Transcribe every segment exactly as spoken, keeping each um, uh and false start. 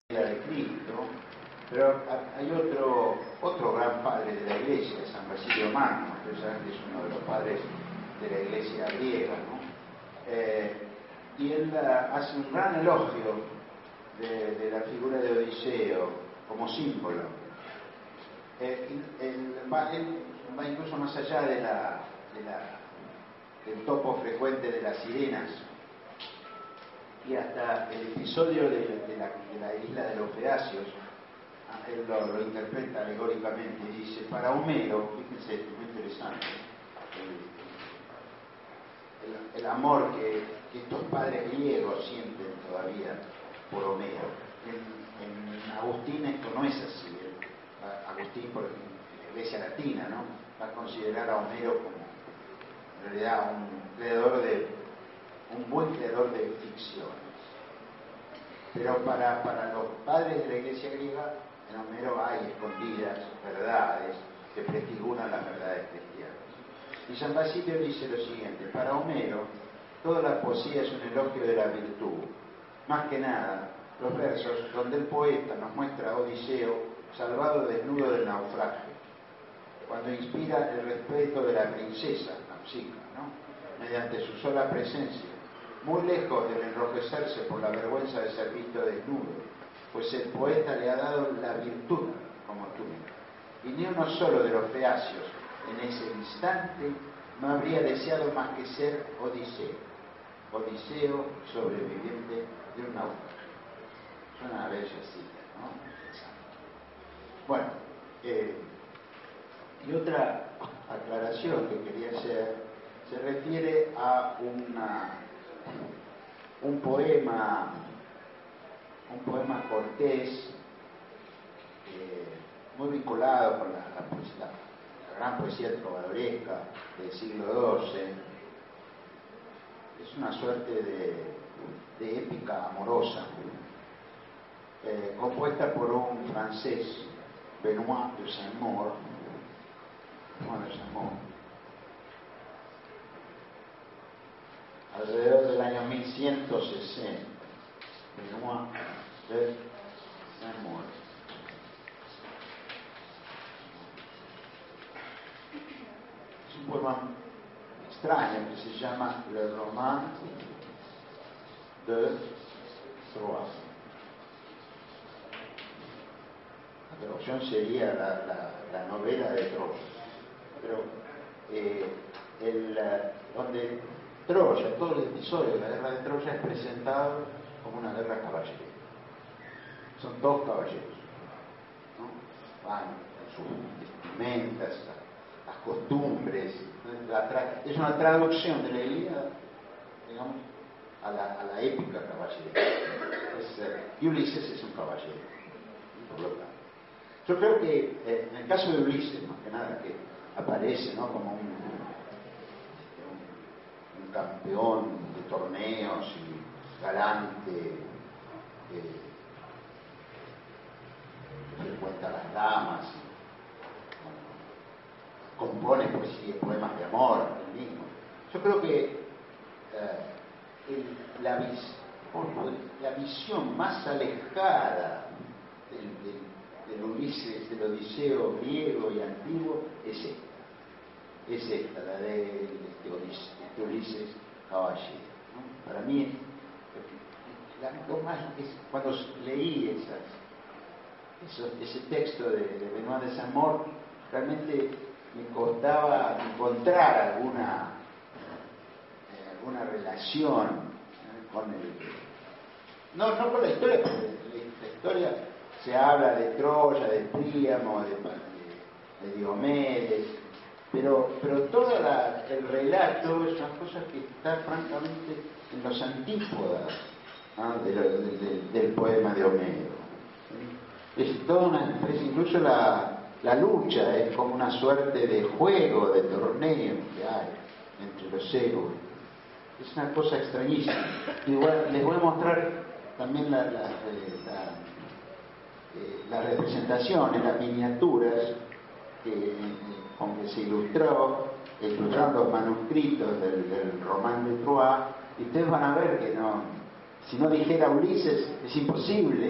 de Cristo, pero hay otro, otro gran padre de la Iglesia, San Basilio Magno, que saben que es uno de los padres de la Iglesia griega, ¿no? Eh, y él uh, hace un gran elogio de, de la figura de Odiseo como símbolo. Eh, él, va, él va incluso más allá de la, de la, del topo frecuente de las sirenas, y hasta el episodio de, de, la, de la isla de los Feacios, él lo, lo interpreta alegóricamente y dice: para Homero, fíjense, es muy interesante, el, el, el amor que, que estos padres griegos sienten todavía por Homero. En, en Agustín esto no es así. ¿eh? Agustín, por ejemplo, en la Iglesia Latina, ¿no?, va a considerar a Homero como, en realidad, un creador de un buen creador de ficciones. Pero para, para los padres de la Iglesia griega, en Homero hay escondidas verdades que prefiguran las verdades cristianas. Y San Basilio dice lo siguiente: para Homero, toda la poesía es un elogio de la virtud. Más que nada, los versos donde el poeta nos muestra a Odiseo salvado desnudo del naufragio, cuando inspira el respeto de la princesa, Nausicaa, ¿no?, mediante su sola presencia, muy lejos del enrojecerse por la vergüenza de ser visto desnudo, pues el poeta le ha dado la virtud como túnica. Y ni uno solo de los feacios en ese instante no habría deseado más que ser Odiseo, Odiseo sobreviviente de un naufragio. Es una bella cita, ¿no? Bueno, eh, y otra aclaración que quería hacer se refiere a una un poema un poema cortés, eh, muy vinculado con la, la, la, la gran poesía trovadoresca del siglo doce. Es una suerte de, de épica amorosa, eh, compuesta por un francés, Benoît de Saint-Maur, Benoît de Saint-Maur, alrededor del año mil ciento sesenta. Benoît de Saint-Maur. Es un poema extraño que se llama Le Roman de Troyes. La traducción sería la, la, la novela de Troya, pero eh, el, donde Troya, todo el episodio de la guerra de Troya es presentado como una guerra caballerica. Son dos caballeros, ¿no? Van con sus vestimentas, las costumbres. La tra- es una traducción de la Ilíada, digamos, a la, a la épica caballerica. Es, eh, Ulises es un caballero, por lo tanto. Yo creo que eh, en el caso de Ulises, más que nada, que aparece, ¿no?, como un, un, un campeón de torneos y galante, eh, que frecuenta a las damas, y, bueno, compone poesía, poemas de amor él mismo. Yo creo que eh, el, la, vis, la visión más alejada del, del del Ulises, del Odiseo griego y antiguo, es esta, es esta, la de este Ulises, este Ulises caballero, ¿no? Para mí, la, lo más, es, cuando leí esas, esos, ese texto de, de Benoît de Saint-Maur, realmente me costaba encontrar alguna, eh, alguna relación, ¿eh?, con el, no, no con la historia, porque la, la historia se habla de Troya, de Príamo, de, de, de Diomedes, pero, pero todo la, el relato es una cosa que está francamente en los antípodas, ¿no?, de lo, de, de, del poema de Homero. Es toda una, es incluso la, la lucha es como una suerte de juego, de torneo que hay entre los héroes. Es una cosa extrañísima. Igual les voy a mostrar también la, la, la Eh, las representaciones, las miniaturas que, eh, con que se ilustró, ilustraron los manuscritos del, del Román de Troyes, y ustedes van a ver que no, si no dijera Ulises, es imposible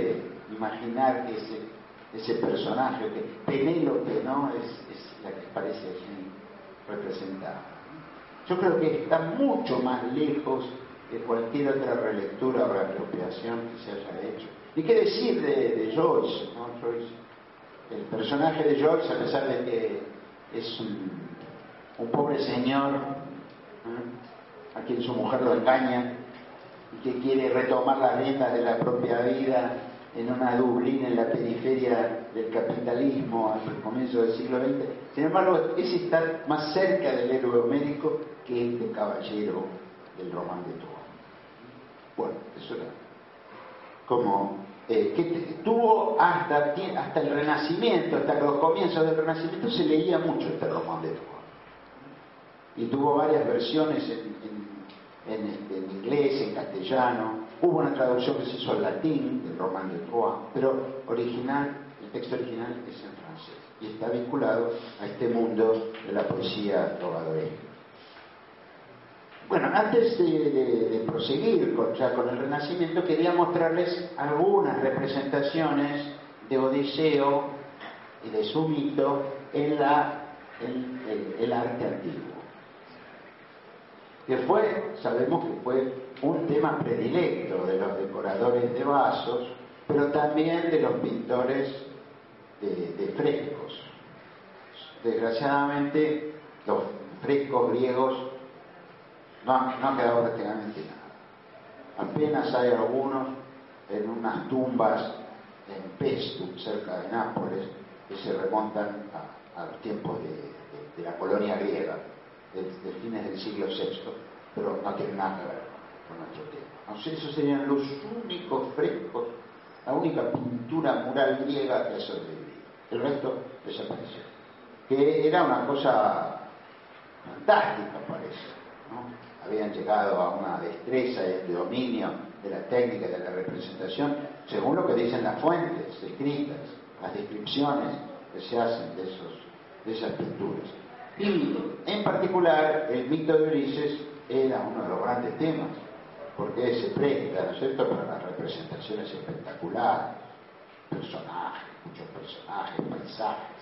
imaginar que ese, ese personaje, que Penélope, ¿no? es, es la que aparece allí representada. Yo creo que está mucho más lejos de cualquier otra relectura o reapropiación que se haya hecho. ¿Y qué decir de, de Joyce, ¿no? Joyce? El personaje de Joyce, a pesar de que es un, un pobre señor, ¿eh? a quien su mujer lo engaña y que quiere retomar las riendas de la propia vida en una Dublín en la periferia del capitalismo al comienzo del siglo veinte, sin embargo es estar más cerca del héroe homérico que este caballero del román de Troyes. Bueno, eso era como eh, que tuvo hasta, hasta el Renacimiento, hasta los comienzos del Renacimiento se leía mucho este román de Troyes y tuvo varias versiones en, en, en, en inglés, en castellano. Hubo una traducción que se hizo al latín del román de Troyes, pero original, el texto original es en francés y está vinculado a este mundo de la poesía trovadoresca. Bueno, antes de, de, de proseguir con, ya con el Renacimiento, quería mostrarles algunas representaciones de Odiseo y de su mito en la, en, en el arte antiguo, que fue, sabemos que fue un tema predilecto de los decoradores de vasos, pero también de los pintores de, de frescos. Desgraciadamente, los frescos griegos no han, no han quedado prácticamente nada. Apenas hay algunos en unas tumbas en Pestum, cerca de Nápoles, que se remontan a, a los tiempos de, de, de la colonia griega, de, de fines del siglo sexto, pero no tienen nada que ver con nuestro tema. No sé, esos serían los únicos frescos, la única pintura mural griega que ha sobrevivido. El resto desapareció. Que era una cosa fantástica, parece, ¿no? Habían llegado a una destreza y dominio de la técnica de la representación, según lo que dicen las fuentes escritas, las descripciones que se hacen de, esos, de esas pinturas. Y en particular, el mito de Ulises era uno de los grandes temas, porque se presta, ¿no es cierto?, para las representaciones espectaculares, personajes, muchos personajes, paisajes.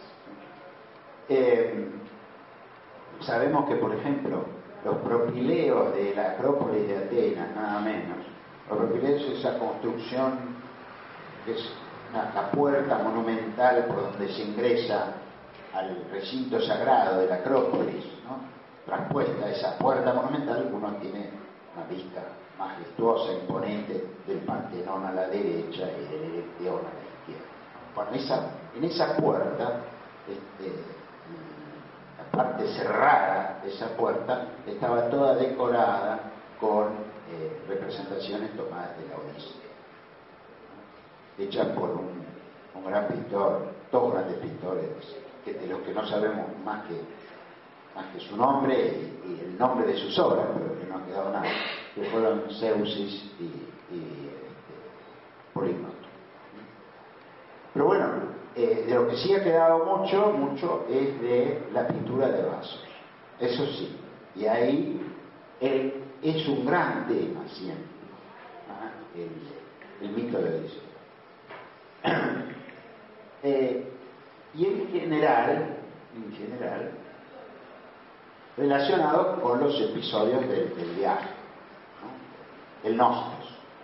Eh, sabemos que, por ejemplo, los propileos de la Acrópolis de Atenas, nada menos, los propileos es esa construcción que es una, la puerta monumental por donde se ingresa al recinto sagrado de la Acrópolis, ¿no? Traspuesta a esa puerta monumental, uno tiene una vista majestuosa, imponente del Partenón a la derecha y del Erecteón a la izquierda. Bueno, esa, en esa puerta, este, la parte cerrada de esa puerta estaba toda decorada con eh, representaciones tomadas de la Odisea, hechas por un, un gran pintor, dos grandes pintores, que de los que no sabemos más que, más que su nombre y, y el nombre de sus obras, pero que no ha quedado nada, que fueron Zeusis y, y este, Polígnoto. Pero bueno, eh, de lo que sí ha quedado mucho, mucho es de la pintura de vasos. Eso sí, y ahí él es un gran tema siempre, ¿no? el, el mito de Odiseo. eh, y en general, en general, relacionado con los episodios del, del viaje, ¿no? El Nostos.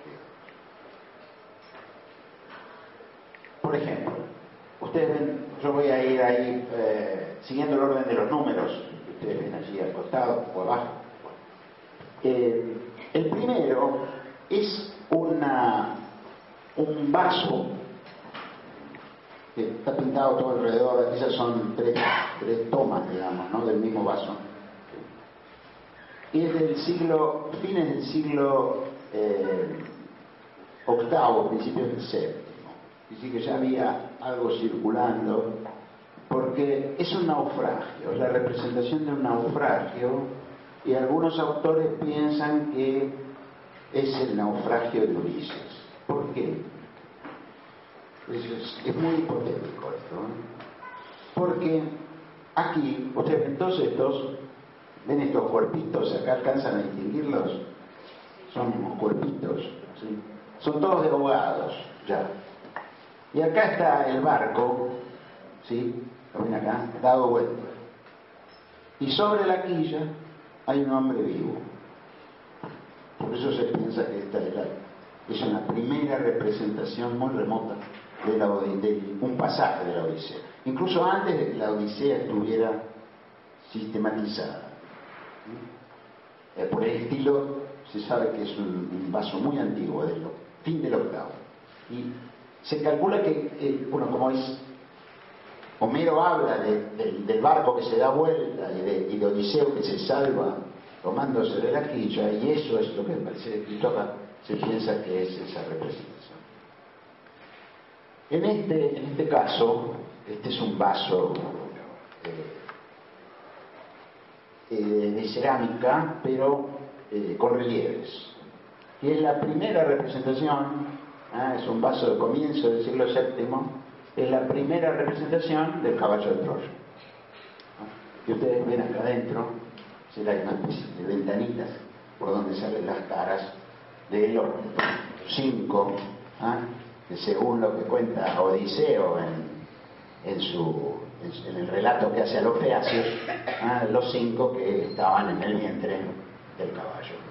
Por ejemplo, ustedes ven, yo voy a ir ahí eh, siguiendo el orden de los números que ustedes ven allí al costado o abajo. Eh, el primero es una, un vaso que está pintado todo alrededor. Esas son tres, tres tomas, digamos, ¿no?, del mismo vaso. Y es del siglo, fines del siglo eh, octavo, principios del séptimo. Así que ya había algo circulando, porque es un naufragio, es la representación de un naufragio, y algunos autores piensan que es el naufragio de Ulises. ¿Por qué? Es, es, es muy hipotético esto, ¿eh? Porque aquí, ustedes ven todos estos, ven estos cuerpitos, acá alcanzan a distinguirlos, son unos cuerpitos, ¿sí? Son todos de abogados, ya. Y acá está el barco, ¿sí? Lo ven acá, dado vuelta. Y sobre la quilla hay un hombre vivo. Por eso se piensa que esta es, la, es una primera representación muy remota de, la, de un pasaje de la Odisea. Incluso antes de que la Odisea estuviera sistematizada. Eh, por el estilo, se sabe que es un, un vaso muy antiguo, del fin del octavo. Y se calcula que, eh, bueno, como es, Homero habla de, de, del barco que se da vuelta y de, y de Odiseo que se salva tomándose de la quilla, y eso es lo que parece escrito acá, se piensa que es esa representación. En este, en este caso, este es un vaso eh, eh, de cerámica, pero eh, con relieves, y es la primera representación. Ah, es un vaso de comienzo del siglo séptimo, es la primera representación del caballo de Troya. Y ustedes ven acá adentro, será una especie de ventanitas por donde salen las caras de los cinco, ¿ah? que según lo que cuenta Odiseo en, en, su, en el relato que hace a los feacios, ¿ah? los cinco que estaban en el vientre del caballo.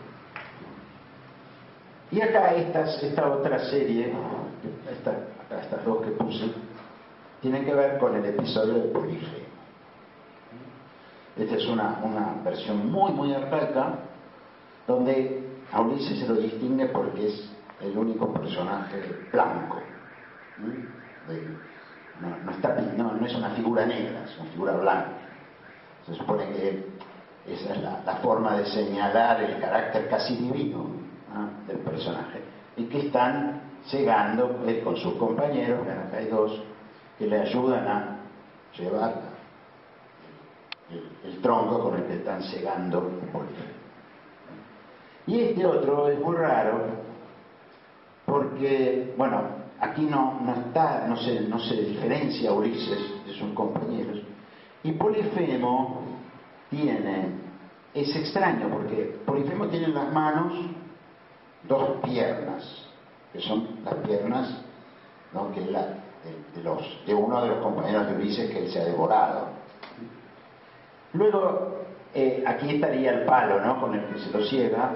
Y acá estas, esta otra serie, esta, acá estas dos que puse, tienen que ver con el episodio de Polifemo. Esta es una, una versión muy, muy arcaica, donde a Ulises se lo distingue porque es el único personaje blanco. De, no, no, está, no, no es una figura negra, es una figura blanca. Se supone que esa es la, la forma de señalar el carácter casi divino, ¿no? del personaje, y que están cegando él con sus compañeros, que acá hay dos, que le ayudan a llevar el, el tronco con el que están cegando el Polifemo. Y este otro es muy raro, porque, bueno, aquí no, no está, no se, no se diferencia Ulises de sus compañeros, y Polifemo tiene, es extraño, porque Polifemo tiene en las manos dos piernas, que son las piernas, ¿no? que es la, de, de, los, de uno de los compañeros de Ulises que él se ha devorado. Luego, eh, aquí estaría el palo, ¿no? con el que se lo ciega,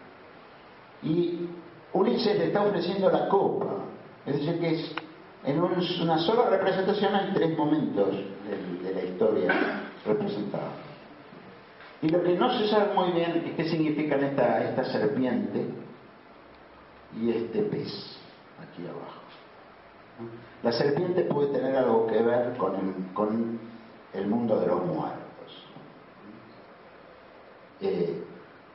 y Ulises le está ofreciendo la copa. Es decir, que es, en un, una sola representación hay tres momentos de, de la historia representados. Y lo que no se sabe muy bien es qué significan esta, esta serpiente y este pez aquí abajo. La serpiente puede tener algo que ver con el, con el mundo de los muertos. Eh,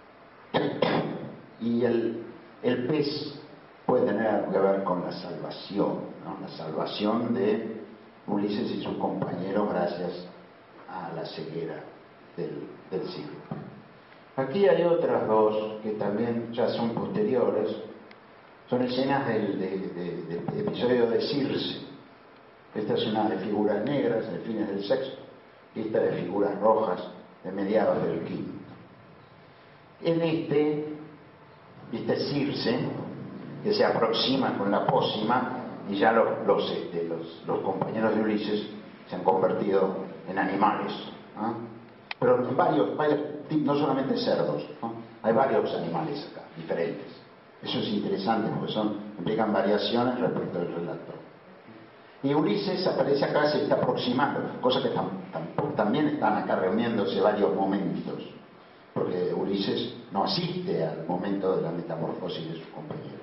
y el, el pez puede tener algo que ver con la salvación, ¿no? La salvación de Ulises y sus compañeros gracias a la ceguera del, del siglo. Aquí hay otras dos que también ya son posteriores. Son escenas del, de, de, de, de episodio de Circe. Esta es una de figuras negras de fines del sexto, y esta de figuras rojas de mediados del quinto. En este, este es Circe, que se aproxima con la pócima, y ya los, los, este, los, los compañeros de Ulises se han convertido en animales, ¿no? Pero en varios, varios, no solamente cerdos, ¿no? Hay varios animales acá, diferentes. Eso es interesante porque son, implican variaciones respecto al relato. Y Ulises aparece acá, se está aproximando, cosa que tam, tam, también están acá reuniéndose varios momentos, porque Ulises no asiste al momento de la metamorfosis de sus compañeros.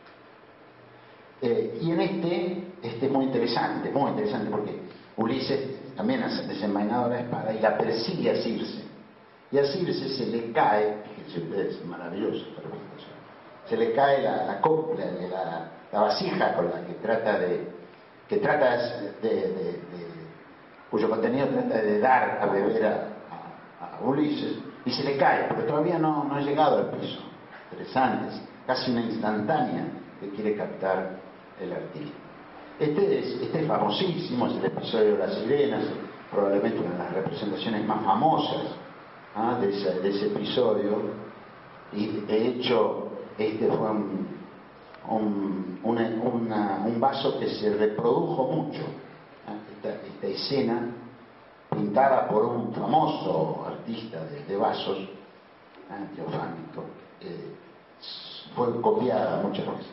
Eh, y en este, este es muy interesante, muy interesante, porque Ulises también ha desenvainado la espada y la persigue a Circe. Y a Circe se le cae, fíjense ustedes, es maravilloso, se le cae la, la copla, la, la vasija con la que trata de, que trata de, de, de, de cuyo contenido trata de dar a beber a, a, a Ulises, y se le cae, pero todavía no, no ha llegado al piso. Interesante, es casi una instantánea que quiere captar el artista. Este es, este es famosísimo, es el episodio de las sirenas, probablemente una de las representaciones más famosas, ¿ah? de, ese, de ese episodio, y de hecho este fue un, un, una, una, un vaso que se reprodujo mucho. Esta, esta escena, pintada por un famoso artista de, de vasos, ¿eh? Teofánico, eh, fue copiada muchas veces.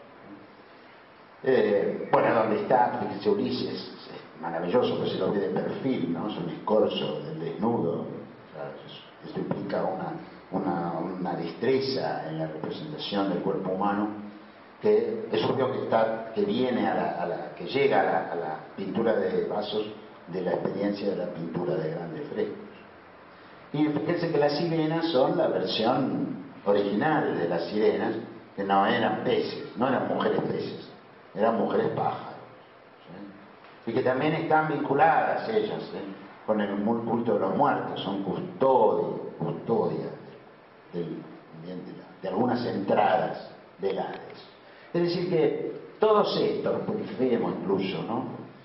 Eh, bueno, donde está, fíjese, Ulises, es maravilloso, pues se lo ve de perfil, ¿no? Es un escorzo del desnudo. O sea, esto implica una, una, una destreza en la representación del cuerpo humano, que es obvio que está, que viene a la, a la que llega a la, a la pintura de vasos de la experiencia de la pintura de grandes frescos. Y fíjense que las sirenas son la versión original de las sirenas, que no eran peces, no eran mujeres peces, eran mujeres pájaros, ¿sí? Y que también están vinculadas ellas, ¿sí?, con el culto de los muertos, son custodias, custodias de, de, de, de algunas entradas del Hades. Es decir que todos estos, Polifemo incluso, ¿no?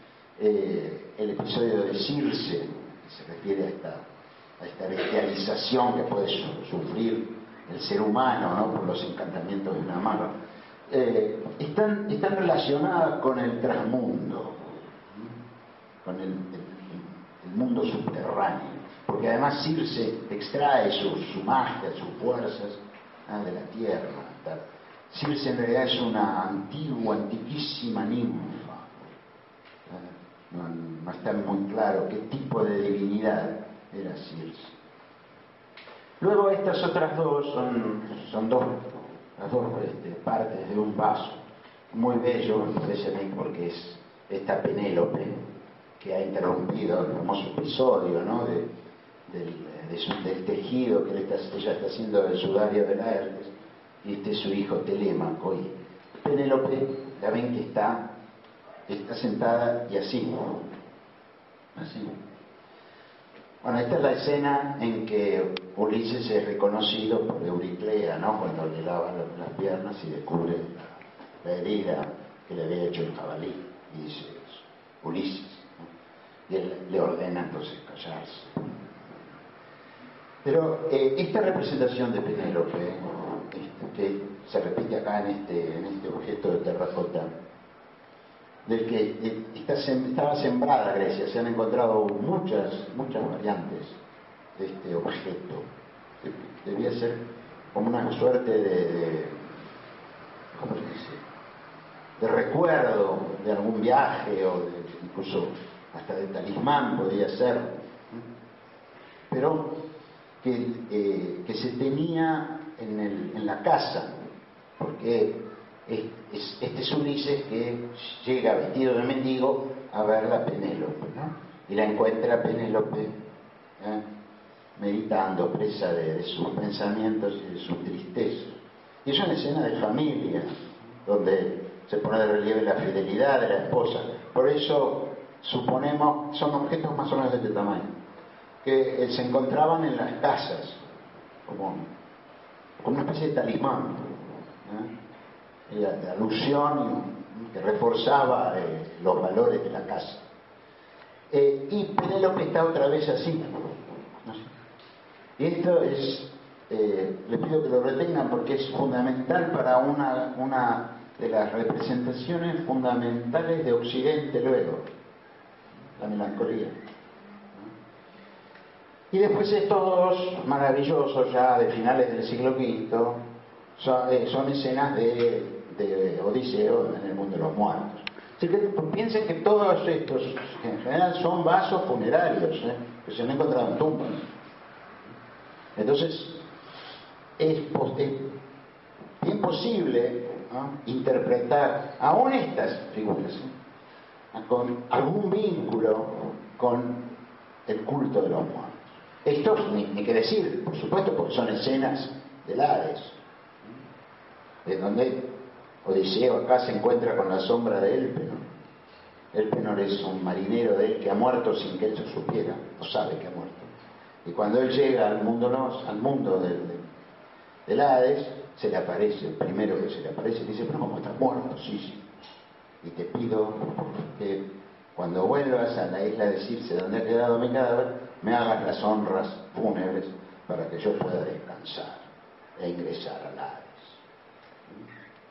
Eh, el episodio de Circe, que se refiere a esta, a esta bestialización que puede su, sufrir el ser humano, ¿no?, por los encantamientos de una maga, eh, están, están relacionadas con el transmundo, con el, el, el mundo subterráneo, porque además Circe extrae su, su magia, sus fuerzas, ¿eh?, de la tierra. Tal. Circe en realidad es una antigua, antiquísima ninfa. ¿Eh? No, no está muy claro qué tipo de divinidad era Circe. Luego estas otras dos son, son dos, las dos este, partes de un vaso, muy bello, me parece a mí, porque es esta Penélope que ha interrumpido el famoso episodio, ¿no?, de, del, de su, del tejido que está, ella está haciendo del sudario de Laertes, y este es su hijo Telémaco, y Penélope, la ven que está, está sentada y así, así. Bueno, esta es la escena en que Ulises es reconocido por Euriclea, ¿no?, cuando le lava las piernas y descubre la, la herida que le había hecho el jabalí, y dice, Ulises, ¿no?, y él le ordena entonces callarse. Pero eh, esta representación de Penélope, este, que se repite acá en este, en este objeto de terracota, del que eh, está, estaba sembrada Grecia, se han encontrado muchas, muchas variantes de este objeto. Debía ser como una suerte de, de ¿cómo se dice?, de recuerdo de algún viaje, o de, incluso hasta de talismán podía ser, pero que, eh, que se tenía en, el, en la casa, porque es, es, este es Ulises que llega vestido de mendigo a ver a Penélope, ¿no?, y la encuentra a Penélope, ¿eh?, meditando, presa de, de sus pensamientos y de su tristeza. Y es una escena de familia, donde se pone de relieve la fidelidad de la esposa. Por eso suponemos, son objetos más o menos de este tamaño, que se encontraban en las casas, como, como una especie de talismán, ¿eh?, de, de alusión, que reforzaba eh, los valores de la casa. Eh, y Penélope está otra vez así, ¿no? Y esto es, eh, les pido que lo retengan porque es fundamental para una, una de las representaciones fundamentales de Occidente luego, la melancolía. Y después estos dos maravillosos ya de finales del siglo quinto son, eh, son escenas de, de Odiseo en el mundo de los muertos. Así que piensen que todos estos en general son vasos funerarios, ¿eh?, que se han encontrado en tumbas. Entonces es, es bien posible, ¿no?, interpretar aún estas figuras, ¿eh?, con algún vínculo con el culto de los muertos. Estos ni, ni que decir, por supuesto, porque son escenas del Hades, de donde Odiseo acá se encuentra con la sombra de Elpenor. Elpenor es un marinero de él que ha muerto sin que él se supiera, no sabe que ha muerto. Y cuando él llega al mundo, al mundo del, del Hades, se le aparece, el primero que se le aparece, y dice, pero ¿cómo estás muerto? Sí, sí. Y te pido que cuando vuelvas a la isla de Circe, donde ha quedado mi cadáver, me hagas las honras fúnebres para que yo pueda descansar e ingresar al Hades.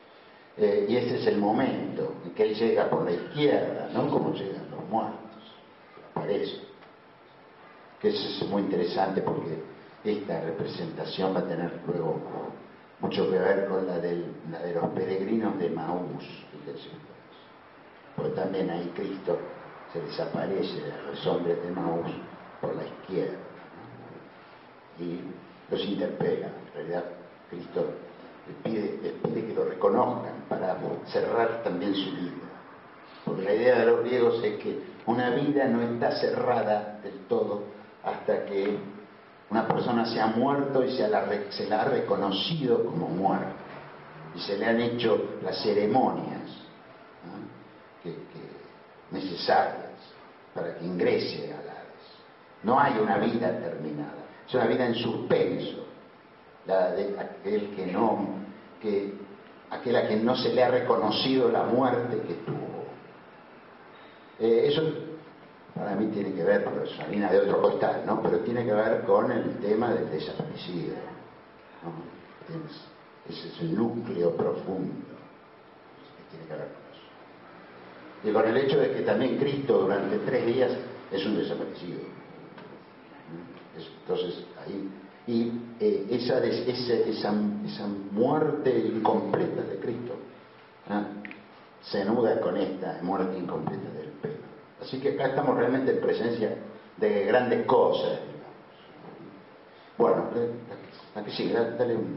Eh, y este es el momento en que él llega por la izquierda, no como llegan los muertos, aparece. Que eso es muy interesante porque esta representación va a tener luego mucho que ver con la, del, la de los peregrinos de Maús, fíjense ustedes. Porque también ahí Cristo se desaparece a los hombres de Maús por la izquierda, ¿no? Y los interpela. En realidad Cristo les pide, les pide que lo reconozcan para cerrar también su vida. Porque la idea de los griegos es que una vida no está cerrada del todo hasta que una persona se ha muerto y se la, se la ha reconocido como muerta. Y se le han hecho las ceremonias, ¿no? que, que necesarias para que ingrese al Hades. No hay una vida terminada, es una vida en suspenso. La de aquel que no, que, aquel a quien no se le ha reconocido la muerte que tuvo. Eh, eso para mí tiene que ver, pero es harina de otro costal, ¿no? Pero tiene que ver con el tema del desaparecido, ¿no? Ese es el núcleo profundo que tiene que ver con eso. Y con el hecho de que también Cristo durante tres días es un desaparecido. Entonces, ahí... Y eh, esa, esa, esa, esa muerte incompleta de Cristo, ¿eh? se nuda con esta muerte incompleta del pelo. Así que acá estamos realmente en presencia de grandes cosas, digamos. Bueno, aquí sigue, dale un...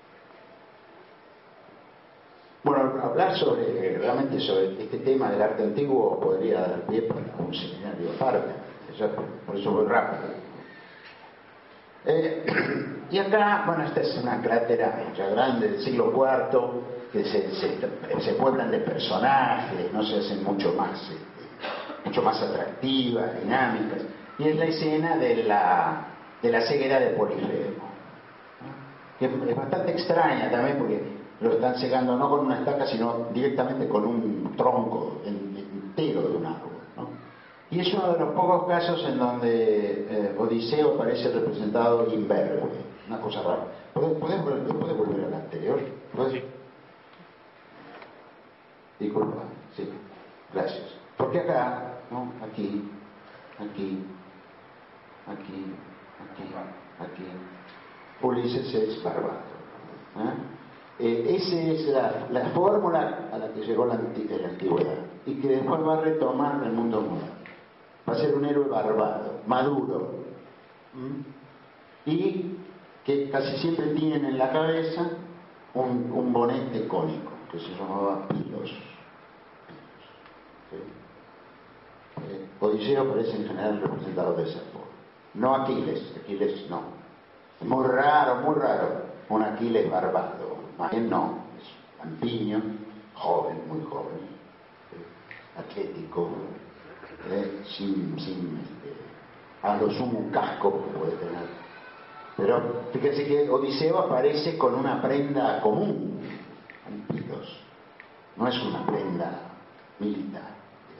Bueno, hablar sobre, realmente sobre este tema del arte antiguo podría dar pie para un seminario aparte, por eso voy rápido. Eh, y acá, bueno, esta es una crátera ya grande del siglo cuarto, que se, se, se pueblan de personajes, no se hacen mucho más, eh, mucho más atractivas, dinámicas, y es la escena de la, de la ceguera de Polifemo, ¿no? Que es bastante extraña también porque lo están cegando no con una estaca, sino directamente con un tronco entero de un árbol, ¿no? Y es uno de los pocos casos en donde eh, Odiseo aparece representado imberbe, una cosa rara. ¿Puedes, puedes, ¿puedes volver al anterior? ¿Puedes? Disculpa, sí, gracias. Porque acá, ¿no? Aquí, aquí, aquí, aquí, aquí, Ulises es barbado. ¿eh? Eh, esa es la, la fórmula a la que llegó la, anti, la antigüedad y que después va a retomar el mundo moderno. Va a ser un héroe barbado, maduro, ¿Mm? y que casi siempre tienen en la cabeza un, un bonete cónico que se llamaba Pilos. ¿Sí? Eh, Odiseo aparece en general representado de esa forma. No Aquiles, Aquiles no. Es muy raro, muy raro, un Aquiles barbado. Más bien no, es lampiño, joven, muy joven, ¿sí? Atlético. Eh, sin, sin este, a lo sumo un casco que puede tener, pero fíjense que Odiseo aparece con una prenda común, un pilos, no es una prenda militar,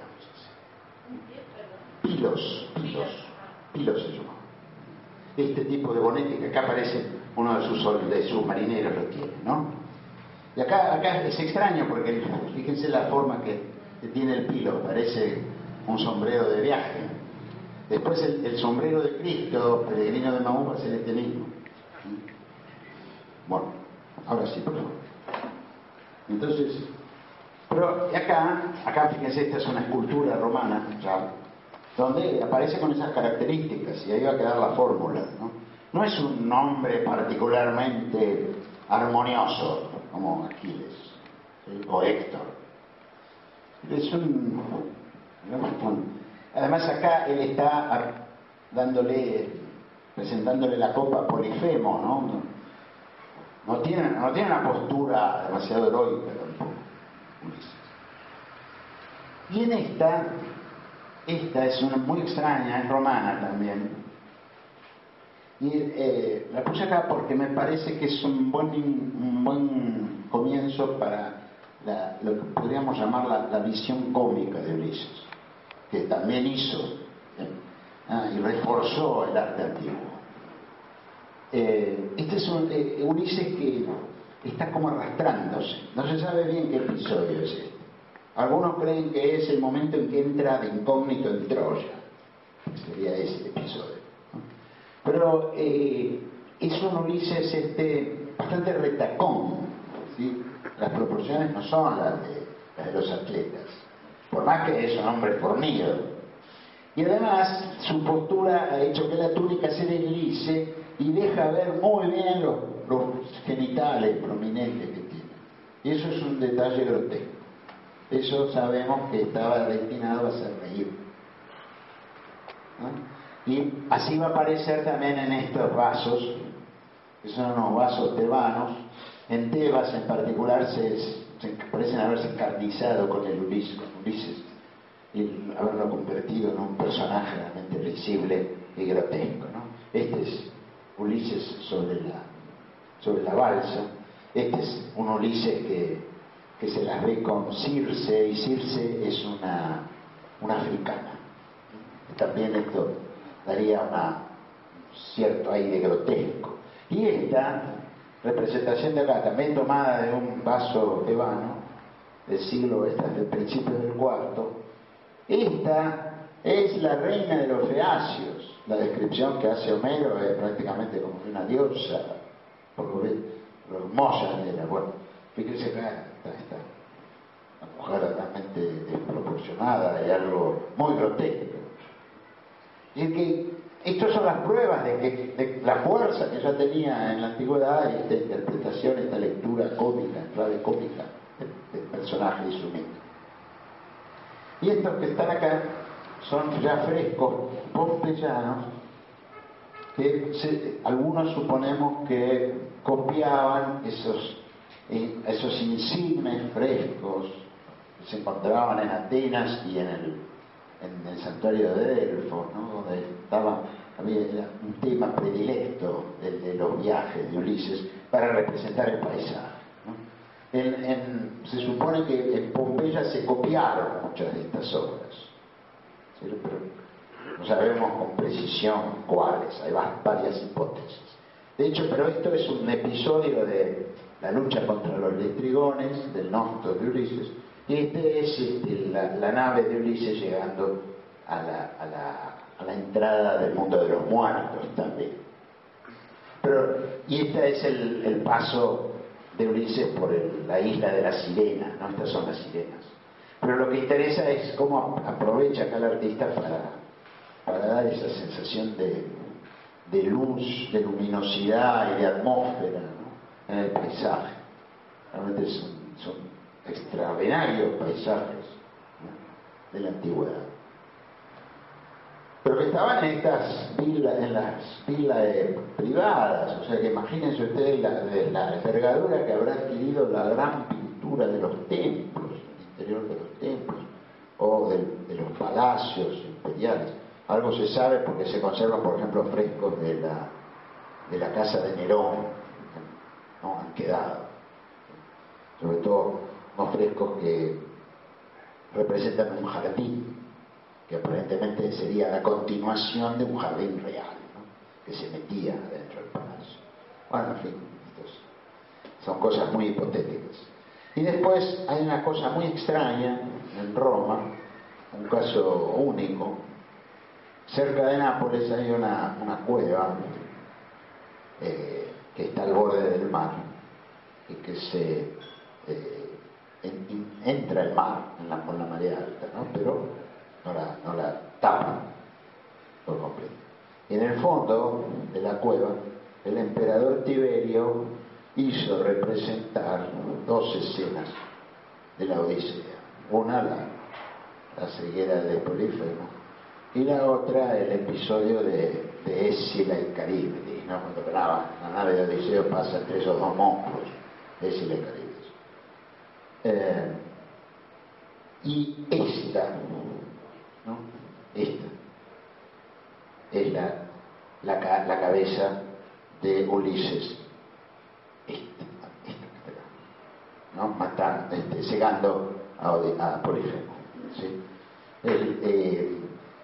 digamos así. Pilos, pilos, pilos se llama. Este tipo de bonete que acá aparece uno de sus, de sus marineros lo tiene, ¿no? Y acá, acá es extraño porque fíjense la forma que, que tiene el pilo, parece un sombrero de viaje. Después el, el sombrero de Cristo, peregrino de Maús, va a ser este mismo. Bueno, ahora sí, por favor. Entonces, pero acá, acá fíjense, esta es una escultura romana, ya, donde aparece con esas características, y ahí va a quedar la fórmula, ¿no? No es un nombre particularmente armonioso, como Aquiles, ¿sí? O Héctor. Es un... Además acá él está dándole, presentándole la copa a Polifemo, ¿no? No tiene, no tiene una postura demasiado heroica tampoco. Y en esta, esta es una muy extraña, es romana también. Y eh, la puse acá porque me parece que es un buen, un buen comienzo para la, lo que podríamos llamar la, la visión cómica de Ulises, que también hizo ¿eh? ah, y reforzó el arte antiguo. Eh, este es un eh, Ulises que está como arrastrándose. No se sabe bien qué episodio es este. Algunos creen que es el momento en que entra de incógnito en Troya. Sería ese episodio, ¿no? Pero eh, es un Ulises este, bastante retacón, ¿sí? Las proporciones no son las de, las de los atletas, por más que es un hombre fornido. Y además su postura ha hecho que la túnica se deslice y deja ver muy bien los, los genitales prominentes que tiene. Y eso es un detalle grotesco. Eso sabemos que estaba destinado a hacer reír, ¿no? Y así va a aparecer también en estos vasos, que son unos vasos tebanos. En Tebas en particular se, se parecen haberse encarnizado con el Ulises, con Ulises y haberlo convertido en un personaje realmente risible y grotesco, ¿no? Este es Ulises sobre la, sobre la balsa. Este es un Ulises que, que se las ve con Circe, y Circe es una, una africana. También esto daría una, un cierto aire grotesco. Y esta representación de acá, también tomada de un vaso tebano del siglo, esta del principio del cuarto, esta es la reina de los feacios. La descripción que hace Homero es prácticamente como una diosa, por lo, lo hermosa era. Bueno, fíjense acá, está, está una mujer realmente desproporcionada y algo muy grotesco. Y es que estas son las pruebas de, que, de la fuerza que ya tenía en la antigüedad esta interpretación, esta lectura cómica, en clave cómica del, del personaje y su mito. Y estos que están acá son ya frescos pompeyanos que se, algunos suponemos que copiaban esos, eh, esos insignes frescos que se encontraban en Atenas y en el, en el santuario de Delfos, ¿no? Donde estaba, había un tema predilecto del de los viajes de Ulises para representar el paisaje. En, en, se supone que en Pompeya se copiaron muchas de estas obras, ¿sí? Pero no sabemos con precisión cuáles, hay varias hipótesis. De hecho, pero esto es un episodio de la lucha contra los letrigones, del Nosto de Ulises, y este es este, la, la nave de Ulises llegando a la, a, la, a la entrada del mundo de los muertos también. Pero, y este es el, el paso de Ulises por el, la isla de las sirenas, ¿no? Estas son las sirenas. Pero lo que interesa es cómo aprovecha acá el artista para, para dar esa sensación de, de luz, de luminosidad y de atmósfera, ¿no? En el paisaje. Realmente son, son extraordinarios paisajes, ¿no? De la antigüedad. Pero que estaban en estas villas, en las villas eh, privadas, o sea que imagínense ustedes la, la envergadura que habrá adquirido la gran pintura de los templos, el interior de los templos, o de, de los palacios imperiales. Algo se sabe porque se conservan, por ejemplo, frescos de la, de la casa de Nerón, ¿no? Han quedado, sobre todo unos frescos que representan un jardín, que aparentemente sería la continuación de un jardín real, ¿no? Que se metía dentro del palacio. Bueno, en fin, estos son cosas muy hipotéticas. Y después hay una cosa muy extraña en Roma, un caso único. Cerca de Nápoles hay una, una cueva eh, que está al borde del mar y que se eh, en, en, entra el mar en la, con la marea alta, ¿no? Pero No la, no la tapan por completo. Y en el fondo de la cueva, el emperador Tiberio hizo representar dos escenas de la Odisea. Una, la, la ceguera de Polifemo, y la otra, el episodio de, de Escila y Carímedes, ¿no? Cuando la, la nave de Odiseo pasa entre esos dos monstruos, Escila y Carímedes. Eh, y esta, ¿no? Esta es la, la, la cabeza de Ulises, esta, esta, ¿no? Matando, este, cegando a, a Polifemo, ¿sí? El, eh,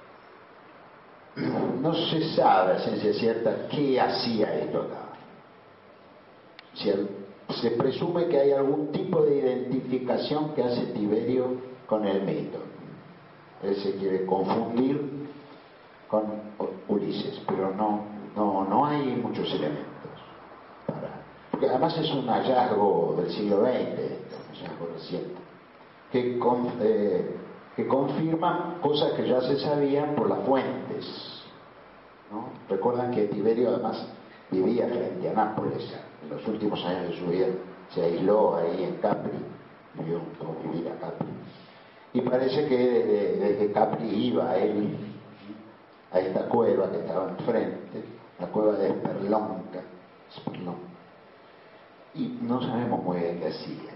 no se sabe a ciencia cierta qué hacía esto acá. Si se presume que hay algún tipo de identificación que hace Tiberio con el mito. Él se quiere confundir con Ulises, pero no, no, no hay muchos elementos para, porque además es un hallazgo del siglo veinte, un hallazgo reciente, que, con, eh, que confirma cosas que ya se sabían por las fuentes, ¿no? Recuerdan que Tiberio además vivía frente a Nápoles. En los últimos años de su vida se aisló ahí en Capri, vivió todo vivir a Capri, y parece que desde, desde Capri iba él a esta cueva que estaba enfrente, la cueva de Esperlonca, Esperlón, y no sabemos muy bien qué hacía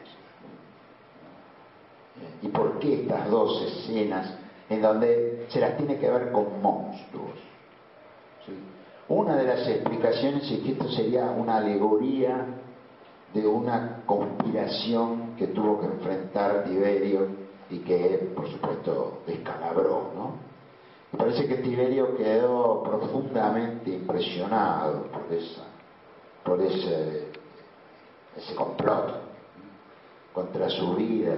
y por qué estas dos escenas en donde se las tiene que ver con monstruos, ¿sí? Una de las explicaciones es que esto sería una alegoría de una conspiración que tuvo que enfrentar Tiberio y que, por supuesto, descalabró, ¿no? Me parece que Tiberio quedó profundamente impresionado por esa, por ese, ese complot contra su vida,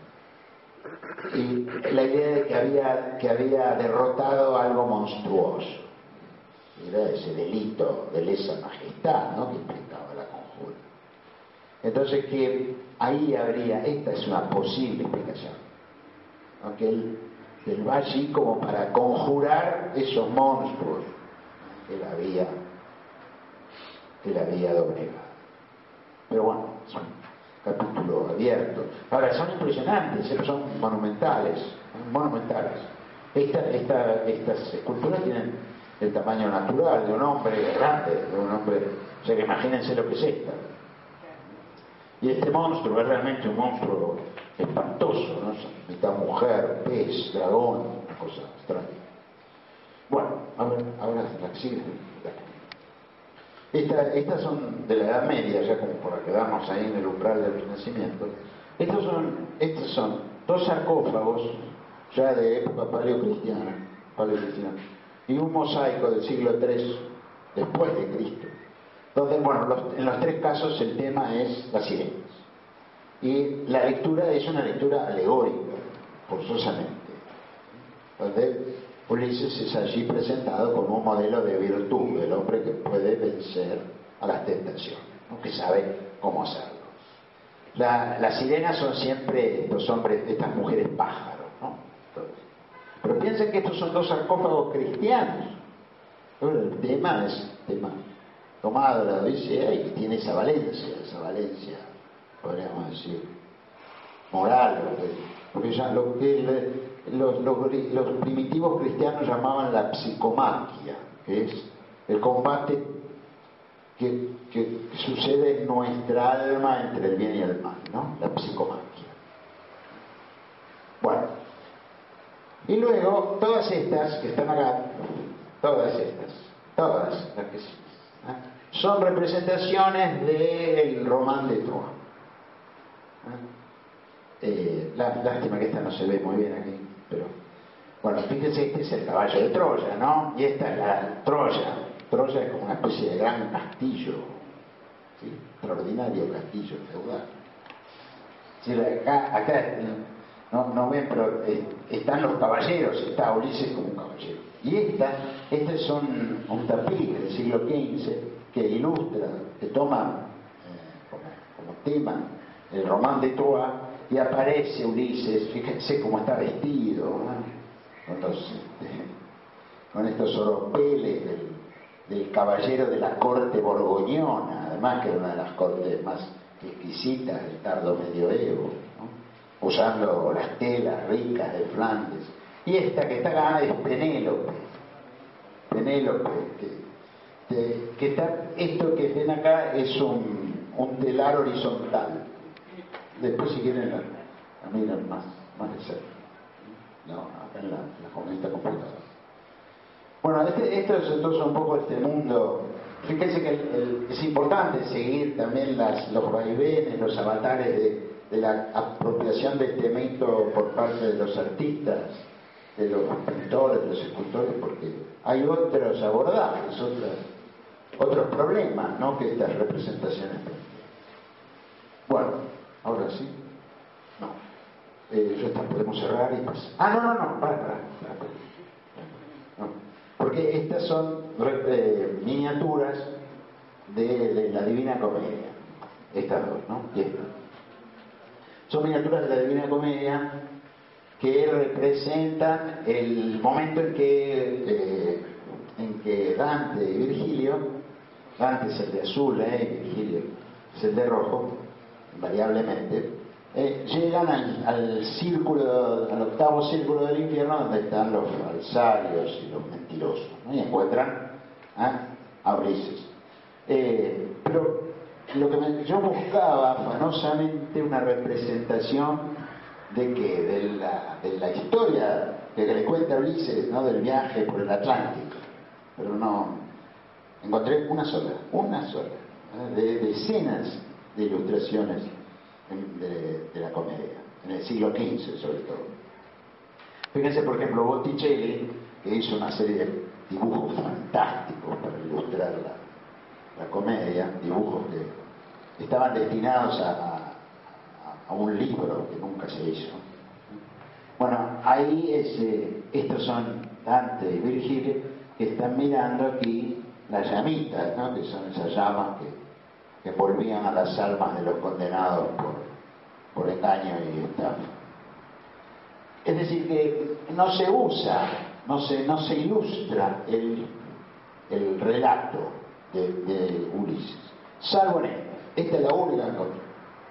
y la idea de que había, que había derrotado algo monstruoso. Era ese delito de lesa majestad, ¿no?, que implicaba la conjura. Entonces, que ahí habría, esta es una posible explicación, ¿no?, que él, que él va allí como para conjurar esos monstruos que él había, que él había doblegado. Pero bueno, es un capítulo abierto. Ahora, son impresionantes, son monumentales, monumentales. Esta, esta, estas esculturas tienen el tamaño natural de un hombre grande, de un hombre, o sea que imagínense lo que es esta. Y este monstruo es realmente un monstruo espantoso, ¿no? Mitad mujer, pez, dragón, una cosa extraña. Bueno, a ver, ahora la que sigue. Esta, estas son de la Edad Media, ya como para quedarnos ahí en el umbral del Renacimiento. Estos son, estos son dos sarcófagos ya de época paleocristiana, paleocristiana, y un mosaico del siglo tres después de Cristo, donde, bueno, los, en los tres casos el tema es las sirenas. Y la lectura es una lectura alegórica, forzosamente, donde Ulises es allí presentado como un modelo de virtud, del hombre que puede vencer a las tentaciones, ¿no?, que sabe cómo hacerlo. La, las sirenas son siempre estos hombres, estas mujeres pájaros, ¿no? Pero piensen que estos son dos sarcófagos cristianos. Pero el tema es tema tomado de la Odisea y tiene esa valencia, esa valencia, podríamos decir, moral, porque ya lo que le, Los, los, los primitivos cristianos llamaban la psicomaquia, que es el combate que, que, que sucede en nuestra alma entre el bien y el mal, ¿no? La psicomaquia. Bueno, y luego todas estas que están acá, todas estas, todas las que ¿eh? son representaciones del Román de Troyes. ¿eh? Eh, la, lástima que esta no se ve muy bien aquí. Pero, bueno, fíjense, este es el caballo de Troya, ¿no? Y esta es la Troya. Troya es como una especie de gran castillo, ¿sí? Extraordinario castillo feudal. ¿Sí? Acá, acá no, no ven, pero eh, están los caballeros, está Ulises como un caballero. Y esta, este es un, un tapiz del siglo quince que ilustra, que toma eh, como, como tema el Román de Troyes. Y aparece Ulises, fíjense cómo está vestido, ¿no?, con, los, este, con estos oropeles del, del caballero de la corte borgoñona, además que era una de las cortes más exquisitas del tardo medioevo, ¿no?, usando las telas ricas de Flandes. Y esta que está acá es Penélope, Penélope, que, que, que está, esto que ven acá es un, un telar horizontal. Después, si quieren, la, la miran más, más de cerca. No, acá en la, en la, esta computadora. Bueno, este, esto es entonces un poco este mundo. Fíjense que el, el, es importante seguir también las, los vaivenes, los avatares de, de la apropiación de este mito por parte de los artistas, de los pintores, de los escultores, porque hay otros abordajes, otros, otros problemas, ¿no?, que estas representaciones tienen. Bueno, ahora sí. No. Eh, ya está, podemos cerrar y pasar. Ah, no, no, no, para, para, para, para. No. Porque estas son eh, miniaturas de, de la Divina Comedia. Estas dos, ¿no? Y esta. Son miniaturas de la Divina Comedia que representan el momento en que, eh, en que Dante y Virgilio, Dante es el de azul, eh, y Virgilio es el de rojo, invariablemente, eh, llegan al, al círculo, al octavo círculo del infierno, donde están los falsarios y los mentirosos, ¿no? Y encuentran ¿eh? a Ulises. Eh, pero lo que me, yo buscaba afanosamente una representación de que de la, de la historia que le cuenta Ulises, ¿no? Del viaje por el Atlántico, pero no encontré una sola, una sola, ¿eh? de decenas de ilustraciones de, de la comedia, en el siglo quince sobre todo. Fíjense, por ejemplo, Botticelli, que hizo una serie de dibujos fantásticos para ilustrar la, la comedia, dibujos que estaban destinados a, a, a un libro que nunca se hizo. Bueno, ahí es, eh, estos son Dante y Virgilio, que están mirando aquí las llamitas, ¿no? Que son esas llamas que que envolvían a las almas de los condenados por, por engaño y estafa. Es decir, que no se usa, no se, no se ilustra el, el relato de, de Ulises, salvo en esta. Esta es la única que encontré.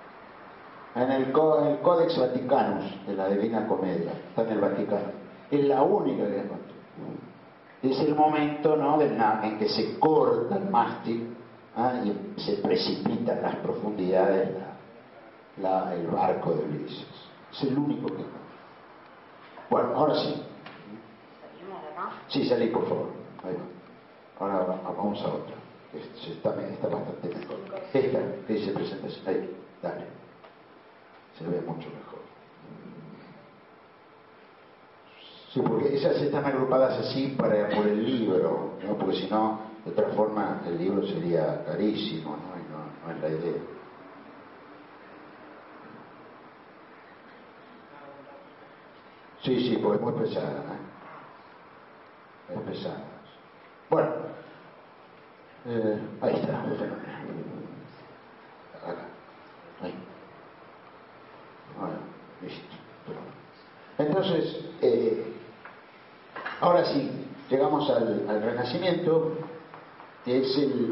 En el, en el Codex Vaticanus de la Divina Comedia, está en el Vaticano. Es la única que encontré. Es el momento, ¿no?, del, en que se corta el mástil, ¿ah? Y se precipita en las profundidades la, la, el barco de Ulises. Es el único que encontré. Bueno, ahora sí. ¿Salimos de acá? Sí, salí, por favor. Ahí va. Ahora vamos a otra. Este, está, está bastante mejor. Esta, que dice presentación. Ahí, dale. Se ve mucho mejor. Sí, porque esas están agrupadas así para, por el libro, ¿no? Porque si no, de otra forma, el libro sería carísimo, ¿no? Y no, no es la idea. Sí, sí, porque es muy pesada, ¿eh? Es pesada. Bueno, eh, ahí está, fenomenal. Acá, ahí. Bueno, listo. Entonces, eh, ahora sí, llegamos al, al Renacimiento, que es el,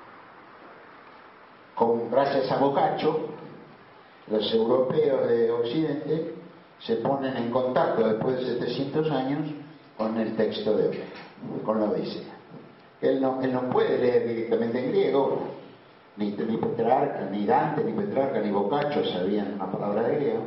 con, gracias a Boccaccio, los europeos de Occidente se ponen en contacto después de setecientos años con el texto de Homero, con la Odisea. Él no, él no puede leer directamente en griego, ni, ni Petrarca, ni Dante, ni Petrarca, ni Boccaccio sabían una palabra de griego,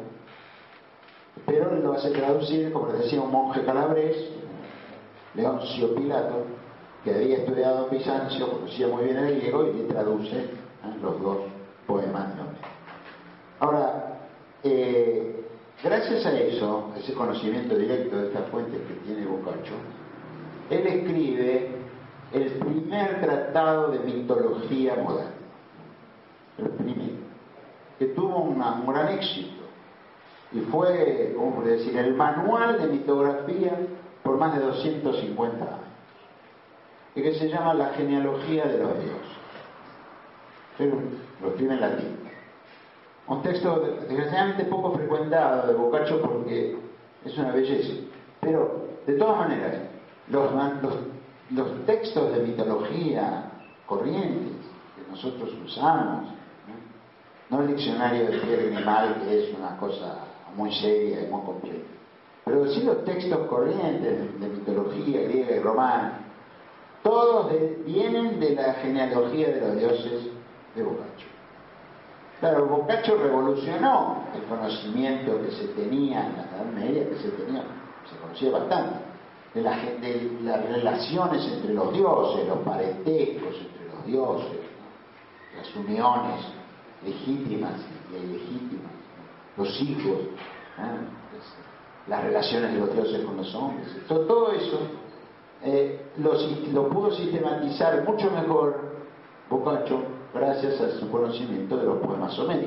pero él lo hace traducir, como les decía, un monje calabrés, Leoncio Pilato, que había estudiado en Bizancio, conocía muy bien el griego y le traduce ¿eh? los dos poemas de Homero. Ahora, eh, gracias a eso, ese conocimiento directo de estas fuentes que tiene Boccaccio, él escribe el primer tratado de mitología moderna, el primero, que tuvo una, un gran éxito y fue, ¿cómo podría decir?, el manual de mitografía por más de doscientos cincuenta años, y que se llama La genealogía de los dioses. Pero lo escribe en latín. Un texto desgraciadamente poco frecuentado de Boccaccio porque es una belleza. Pero, de todas maneras, los, los, los textos de mitología corrientes que nosotros usamos, no, no el diccionario de Pierre Grimal, que es una cosa muy seria y muy compleja, pero sí los textos corrientes de, de mitología griega y romana, todos de, vienen de la genealogía de los dioses de Boccaccio. Claro, Boccaccio revolucionó el conocimiento que se tenía en la Edad Media, que se tenía, se conocía bastante, de, la, de las relaciones entre los dioses, los parentescos entre los dioses, ¿no? Las uniones legítimas y ilegítimas, ¿no? Los hijos, ¿no? Las relaciones de los dioses con los hombres, todo, todo eso eh, lo, lo pudo sistematizar mucho mejor Boccaccio gracias a su conocimiento de los poemas homéricos.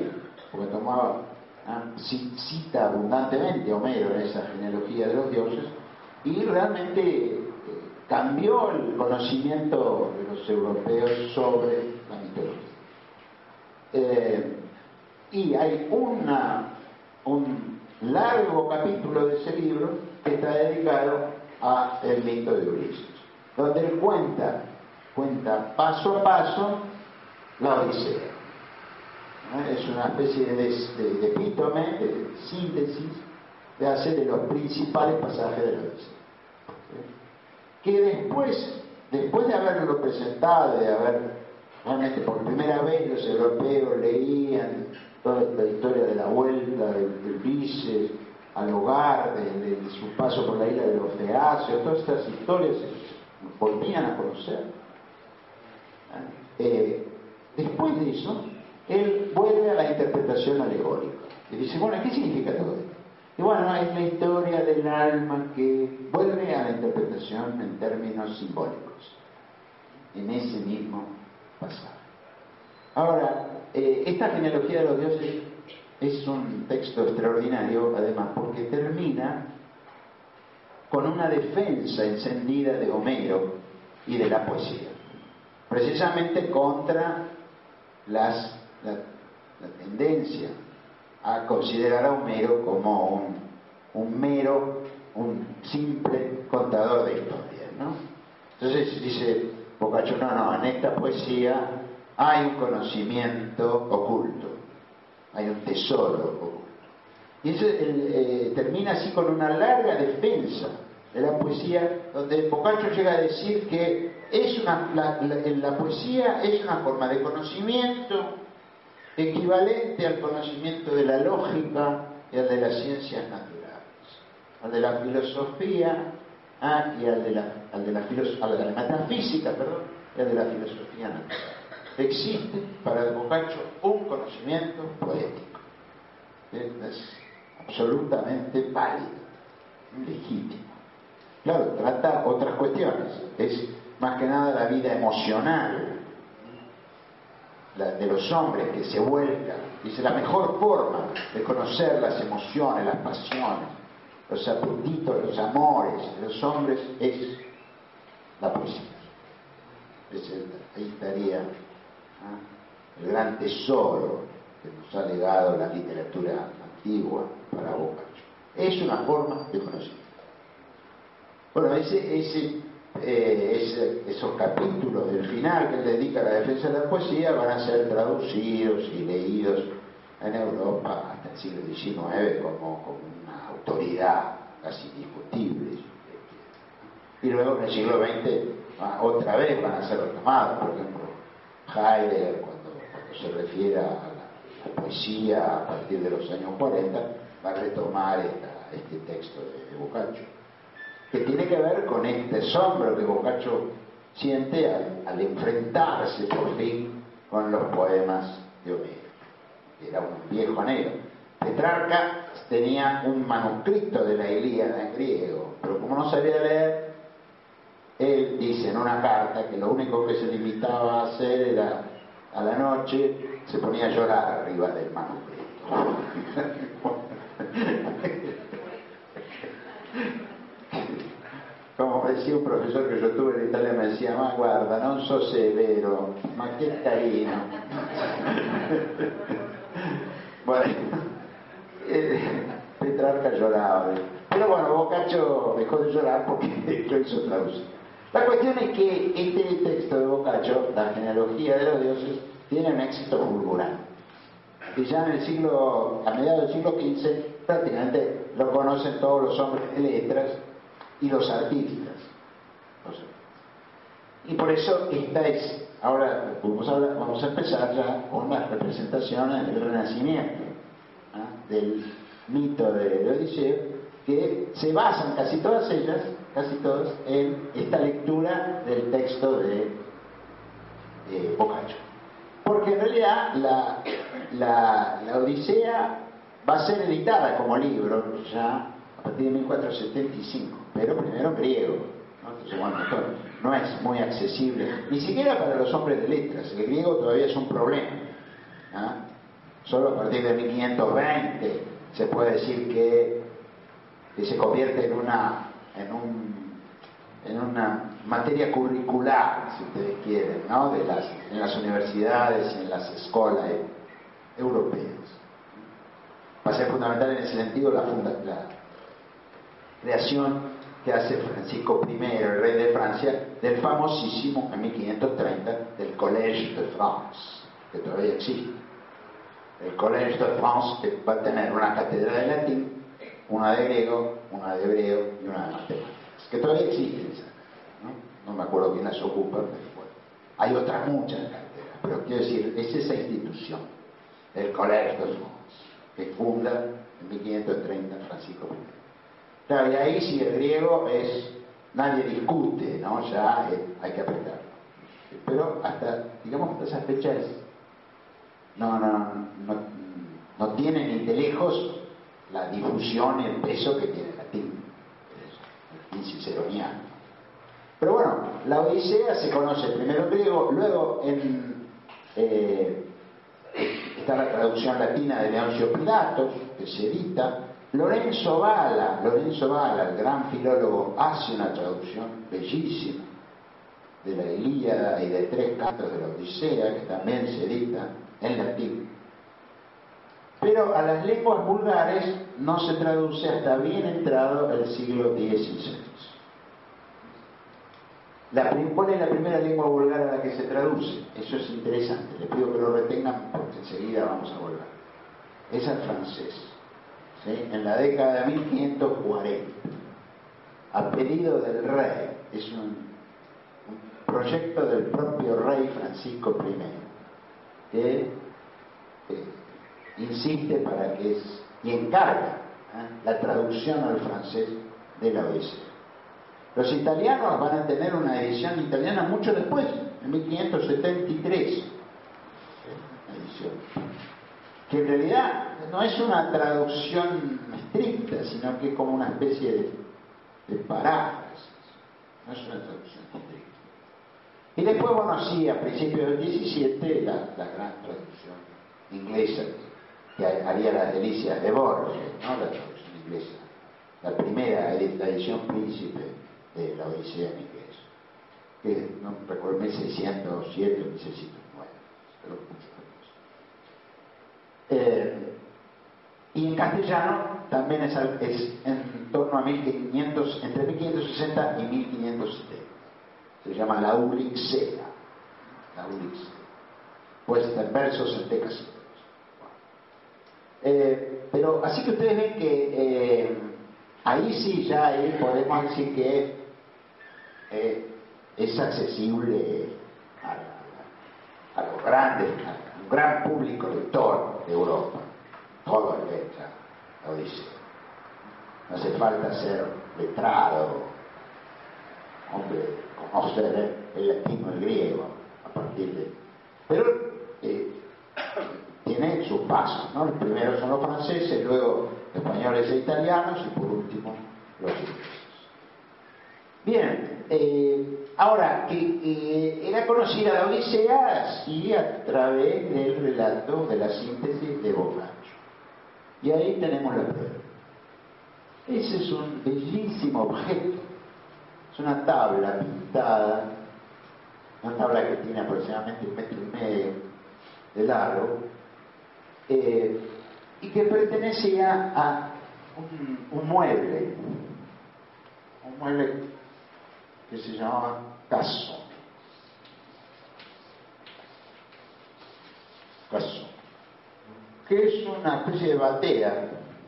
porque tomaba, ah, cita abundantemente a Homero en esa genealogía de los dioses, y realmente eh, cambió el conocimiento de los europeos sobre la mitología. Eh, y hay una, un largo capítulo de ese libro que está dedicado a el mito de Ulises, donde él cuenta, cuenta paso a paso la Odisea. ¿Eh? Es una especie de, de, de epítome, de síntesis, de hacer de los principales pasajes de la Odisea. ¿Eh? Que después, después de haberlo presentado, de haber realmente por primera vez los europeos leían toda la historia de la vuelta de, de Ulises al hogar, de, de, de su paso por la isla de los Feacios, todas estas historias se volvían a conocer. Eh, después de eso, él vuelve a la interpretación alegórica y dice, bueno, ¿qué significa todo esto? Y bueno, es la historia del alma que vuelve a la interpretación en términos simbólicos, en ese mismo pasaje. Ahora, eh, esta genealogía de los dioses es un texto extraordinario, además, porque termina con una defensa encendida de Homero y de la poesía, precisamente contra las, la, la tendencia a considerar a Homero como un, un mero, un simple contador de historias, ¿no? Entonces dice Boccaccio, no, no, en esta poesía hay un conocimiento oculto, hay un tesoro oculto. Y eso eh, termina así con una larga defensa de la poesía, donde Boccaccio llega a decir que es una, la, la, la poesía es una forma de conocimiento equivalente al conocimiento de la lógica y al de las ciencias naturales, al de la filosofía ah, y al de la, al de la, filos, al de la metafísica, perdón, y al de la filosofía natural. Existe para Boccaccio un conocimiento poético, es absolutamente válido, legítimo. Claro, trata otras cuestiones, es más que nada la vida emocional la, de los hombres que se vuelcan. Dice, la mejor forma de conocer las emociones, las pasiones, los apetitos, los amores de los hombres es la poesía. Es el, ahí estaría ¿eh? el gran tesoro que nos ha legado la literatura antigua para Boccaccio. Es una forma de conocimiento. Bueno, ese, ese, eh, ese, esos capítulos del final que él dedica a la defensa de la poesía van a ser traducidos y leídos en Europa hasta el siglo diecinueve como, como una autoridad casi indiscutible. Y luego en el siglo veinte otra vez van a ser retomados. Por ejemplo, Heidegger, cuando, cuando se refiere a la, la poesía a partir de los años cuarenta, va a retomar esta, este texto de, de Boccaccio, que tiene que ver con este asombro que Boccaccio siente al, al enfrentarse por fin con los poemas de Homero. Era un viejo negro. Petrarca tenía un manuscrito de la Ilíada en griego, pero como no sabía leer, él dice en una carta que lo único que se limitaba a hacer era, a la noche, se ponía a llorar arriba del manuscrito. Como decía un profesor que yo tuve en Italia, me decía, ma guarda, non so severo, ma che carino. Bueno, eh, Petrarca lloraba. Pero bueno, Boccaccio dejó de llorar porque lo hizo traducir. La cuestión es que este texto de Boccaccio, la genealogía de los dioses, tiene un éxito fulgurante. Y ya en el siglo, a mediados del siglo quince, prácticamente lo conocen todos los hombres de letras y los artistas. Y por eso esta es, ahora vamos a, hablar, vamos a empezar ya con las representaciones del Renacimiento, ¿eh? del mito de, de Odiseo, que se basan casi todas ellas, casi todas, en esta lectura del texto de eh, Boccaccio. Porque en realidad la, la, la Odisea va a ser editada como libro ya a partir de mil cuatrocientos setenta y cinco, pero primero en griego, ¿no? Entonces, bueno, esto no es muy accesible, ni siquiera para los hombres de letras. El griego todavía es un problema, ¿no? Solo a partir de mil quinientos veinte se puede decir que, que se convierte en una, en, un, en una materia curricular, si ustedes quieren, ¿no? De las, en las universidades y en las escuelas europeas. Va a ser fundamental en ese sentido la, funda, la creación que hace Francisco primero, el rey de Francia, del famosísimo, en mil quinientos treinta, del Collège de France, que todavía existe. El Collège de France, que va a tener una cátedra de latín, una de griego, una de hebreo y una de matemáticas, que todavía existen esas, ¿no? No me acuerdo quién las ocupa, pero bueno. Hay otras muchas cátedras, pero quiero decir, es esa institución, el Collège de France, que funda en mil quinientos treinta Francisco primero. Claro, y ahí si el griego es, nadie discute, ¿no? Ya eh, hay que apretarlo. Pero hasta, digamos, hasta esas fechas no, no, no, no tiene ni de lejos la difusión y el peso que tiene el latín, el latín ciceroniano. Pero bueno, la Odisea se conoce primero en griego, luego en, eh, está la traducción latina de Leoncio Pilatos, que se edita. Lorenzo Valla, Lorenzo Valla, el gran filólogo, hace una traducción bellísima de la Ilíada y de tres cantos de la Odisea, que también se edita en latín. Pero a las lenguas vulgares no se traduce hasta bien entrado el siglo dieciséis. La, ¿Cuál es la primera lengua vulgar a la que se traduce? Eso es interesante, les pido que lo retengan porque enseguida vamos a volver. Es el francés. ¿Sí? En la década de mil quinientos cuarenta, a pedido del rey, es un, un proyecto del propio rey Francisco primero, que eh, insiste para que es, y encarga ¿eh? la traducción al francés de la Odisea. Los italianos van a tener una edición italiana mucho después, en mil quinientos setenta y tres, una edición que en realidad no es una traducción estricta, sino que es como una especie de, de paráfrasis, no es una traducción estricta. Y después, bueno, sí, a principios del diecisiete, la, la gran traducción inglesa, que haría las delicias de Borges, ¿no? La traducción inglesa, la primera, la edición príncipe de la Odisea en inglés, que no recuerdo, mil seiscientos siete o mil seiscientos nueve, pero mucho. Eh, y en castellano también es, es en torno a mil quinientos, entre mil quinientos sesenta y mil quinientos setenta. Se llama la Ulixea. La Ulixea. Puesta en versos en decasílabos. Eh, pero así que ustedes ven que eh, ahí sí, ya ahí podemos decir que eh, es accesible a, a, a los grandes, a un gran público lector de Europa. Todo el letra, la Odisea. No hace falta ser letrado, hombre, conocer el latín o el griego a partir de... Pero eh, tiene sus pasos, ¿no? Los primeros son los franceses, luego españoles e italianos y por último los ingleses. Bien, eh, ahora, que eh, era conocida la Odisea sí a través del relato de la síntesis de Boccaccio. Y ahí tenemos la prueba. Ese es un bellísimo objeto. Es una tabla pintada, una tabla que tiene aproximadamente un metro y medio de largo, eh, y que pertenecía a un, un mueble, un mueble que se llamaba caso. Caso. Que es una especie de batea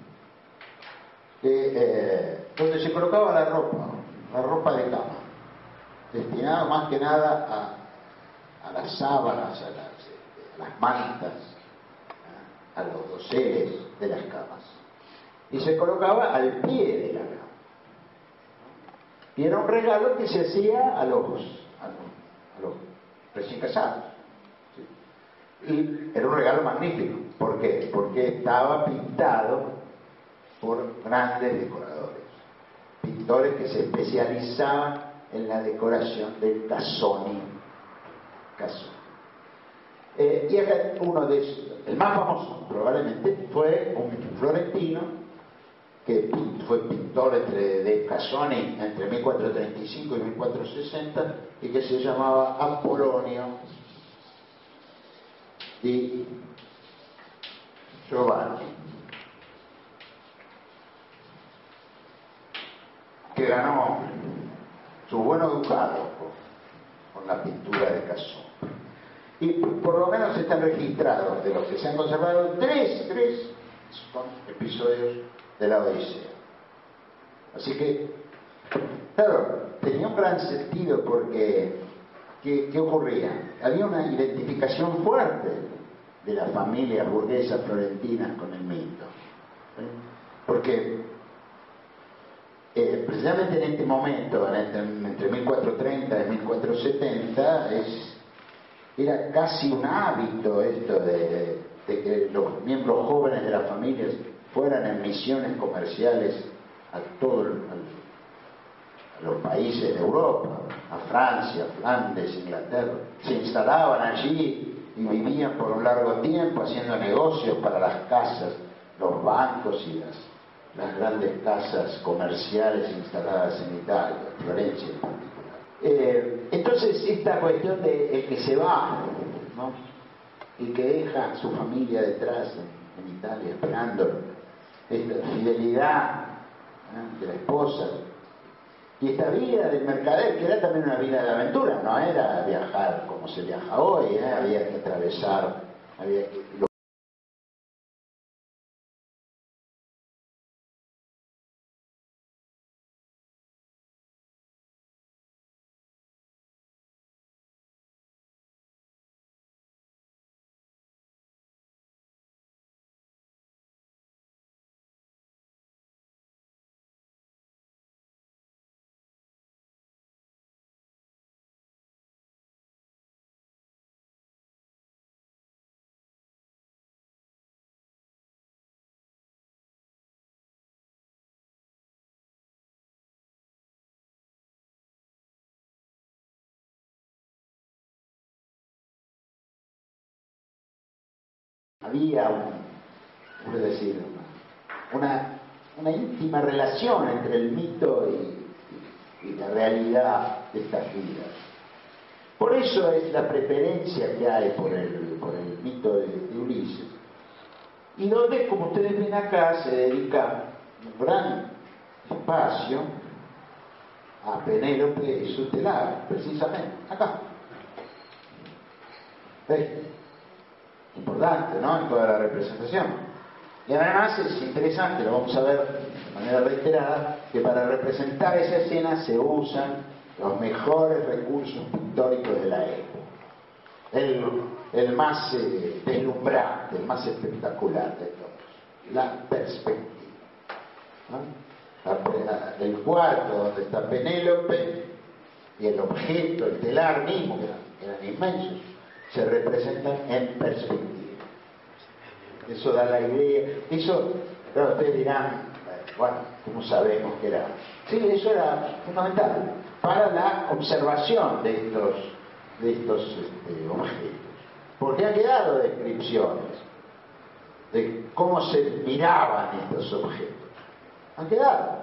que, eh, donde se colocaba la ropa, la ropa de cama, destinada más que nada a, a las sábanas, a las, a las mantas, a los doseles de las camas. Y se colocaba al pie de la cama. Y era un regalo que se hacía a los, a los, a los recién casados. ¿Sí? Y era un regalo magnífico. ¿Por qué? Porque estaba pintado por grandes decoradores. Pintores que se especializaban en la decoración del casoni. Casoni. Eh, y acá uno de esos, el más famoso probablemente, fue un florentino que fue pintor entre, de Casoni entre mil cuatrocientos treinta y cinco y mil cuatrocientos sesenta y que se llamaba Apolonio di Giovanni, que ganó su buenos ducados con, con la pintura de Casoni. Y por lo menos están registrados, de los que se han conservado, tres, tres son episodios de la Odisea. Así que, claro, tenía un gran sentido porque, ¿qué, qué ocurría? Había una identificación fuerte de las familias burguesas florentinas con el mito. ¿Sí? Porque eh, precisamente en este momento, entre, entre mil cuatrocientos treinta y mil cuatrocientos setenta, es, era casi un hábito esto de, de que los miembros jóvenes de las familias fueran en misiones comerciales a todos los países de Europa, a Francia, Flandes, Inglaterra. Se instalaban allí y vivían por un largo tiempo haciendo negocios para las casas, los bancos y las, las grandes casas comerciales instaladas en Italia, Florencia en particular. Eh, entonces esta cuestión de el que se va, ¿no? El que deja a su familia detrás en, en Italia esperándolo, esta fidelidad, ¿eh? de la esposa, y esta vida del mercader, que era también una vida de aventura, no era viajar como se viaja hoy, ¿eh? Había que atravesar, había que... Había, un, puedo decir, una, una íntima relación entre el mito y, y la realidad de estas vidas. Por eso es la preferencia que hay por el, por el mito de, de Ulises, y donde, como ustedes ven acá, se dedica un gran espacio a Penélope y su telar, precisamente, acá. ¿Ves? Importante, ¿no? En toda la representación. Y además es interesante, lo vamos a ver de manera reiterada, que para representar esa escena se usan los mejores recursos pictóricos de la época. El, el más eh, deslumbrante, el más espectacular de todos, la perspectiva, ¿no? La, la, el cuarto donde está Penélope y el objeto, el telar mismo, que eran, eran inmensos, se representan en perspectiva. Eso da la idea. Eso, claro, ustedes dirán, bueno, ¿cómo sabemos que era? Sí, eso era fundamental para la observación de estos, de estos este, objetos. Porque han quedado descripciones de cómo se miraban estos objetos. Han quedado.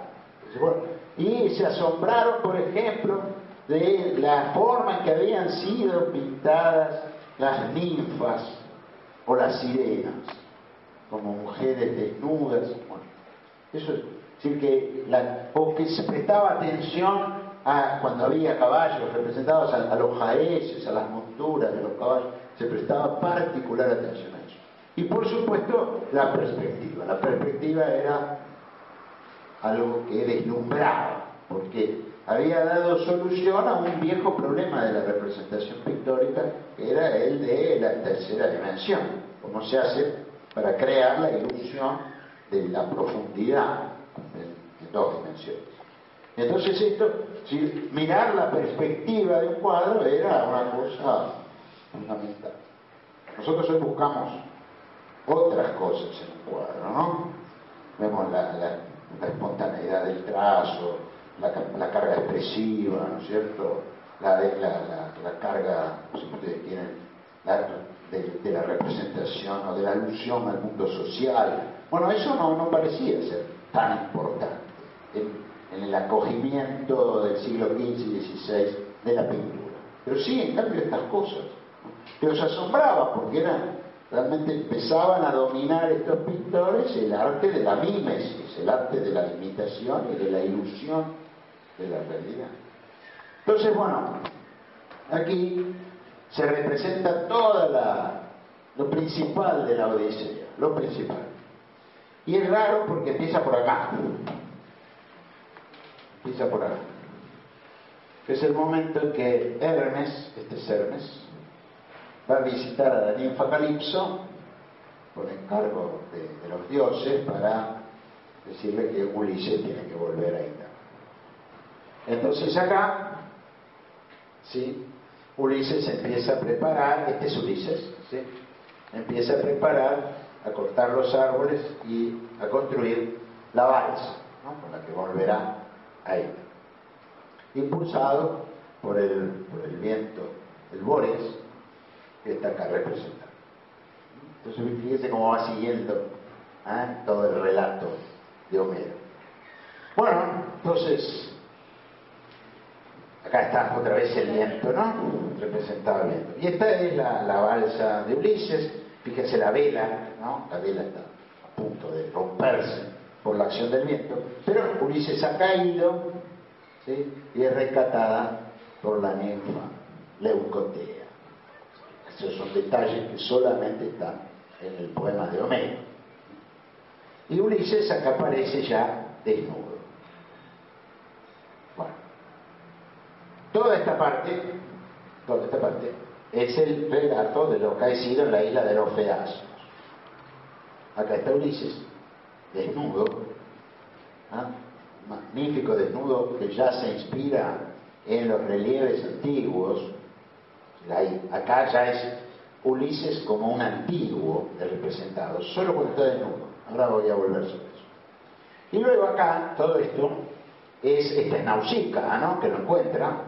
Y se asombraron, por ejemplo, de la forma en que habían sido pintadas las ninfas o las sirenas, como mujeres desnudas. Bueno, eso es decir que la, o que se prestaba atención a cuando había caballos representados a, a los jaeces, a las monturas de los caballos, se prestaba particular atención a eso. Y por supuesto la perspectiva. La perspectiva era algo que deslumbraba, porque había dado solución a un viejo problema de la representación pictórica, que era el de la tercera dimensión, cómo se hace para crear la ilusión de la profundidad en, en dos dimensiones. Entonces esto, si mirar la perspectiva de un cuadro era una cosa fundamental. Nosotros hoy buscamos otras cosas en un cuadro, ¿no? Vemos la, la, la espontaneidad del trazo, La, la carga expresiva, ¿no es cierto? La, la, la, la carga, si ustedes quieren, la, de, de la representación o de la alusión al mundo social. Bueno, eso no, no parecía ser tan importante en, en el acogimiento del siglo quince y dieciséis de la pintura. Pero sí, en cambio, estas cosas, ¿no?, que los asombraba, porque eran, realmente empezaban a dominar estos pintores el arte de la mímesis, el arte de la imitación y de la ilusión de la realidad. Entonces, bueno, aquí se representa toda la, lo principal de la Odisea, lo principal. Y es raro porque empieza por acá. Empieza por acá. Que es el momento en que Hermes, este es Hermes, va a visitar a la ninfa Calipso por encargo de, de los dioses para decirle que Ulises tiene que volver a Italia. Entonces acá, ¿sí?, Ulises empieza a preparar, este es Ulises, ¿sí?, empieza a preparar, a cortar los árboles y a construir la balsa, ¿no?, con la que volverá a Italia. Impulsado por el, por el viento, el Bóreas, que está acá representado. Entonces fíjense cómo va siguiendo, ¿eh?, todo el relato de Homero. Bueno, entonces acá está otra vez el viento, ¿no?, representado el viento. Y esta es la, la balsa de Ulises. Fíjense la vela, ¿no?, la vela está a punto de romperse por la acción del viento, pero Ulises ha caído, ¿sí?, y es rescatada por la ninfa Leucotea. Esos son detalles que solamente están en el poema de Homero. Y Ulises acá aparece ya desnudo. Bueno, toda esta parte, toda esta parte es el relato de lo acaecido en la isla de los Feacios. Acá está Ulises, desnudo, ¿ah?, magnífico desnudo, que ya se inspira en los relieves antiguos. Acá ya es Ulises como un antiguo representado, solo cuando está desnudo. Ahora voy a volver sobre eso. Y luego acá, todo esto, es esta es Nausicaa, ¿no?, que lo encuentra,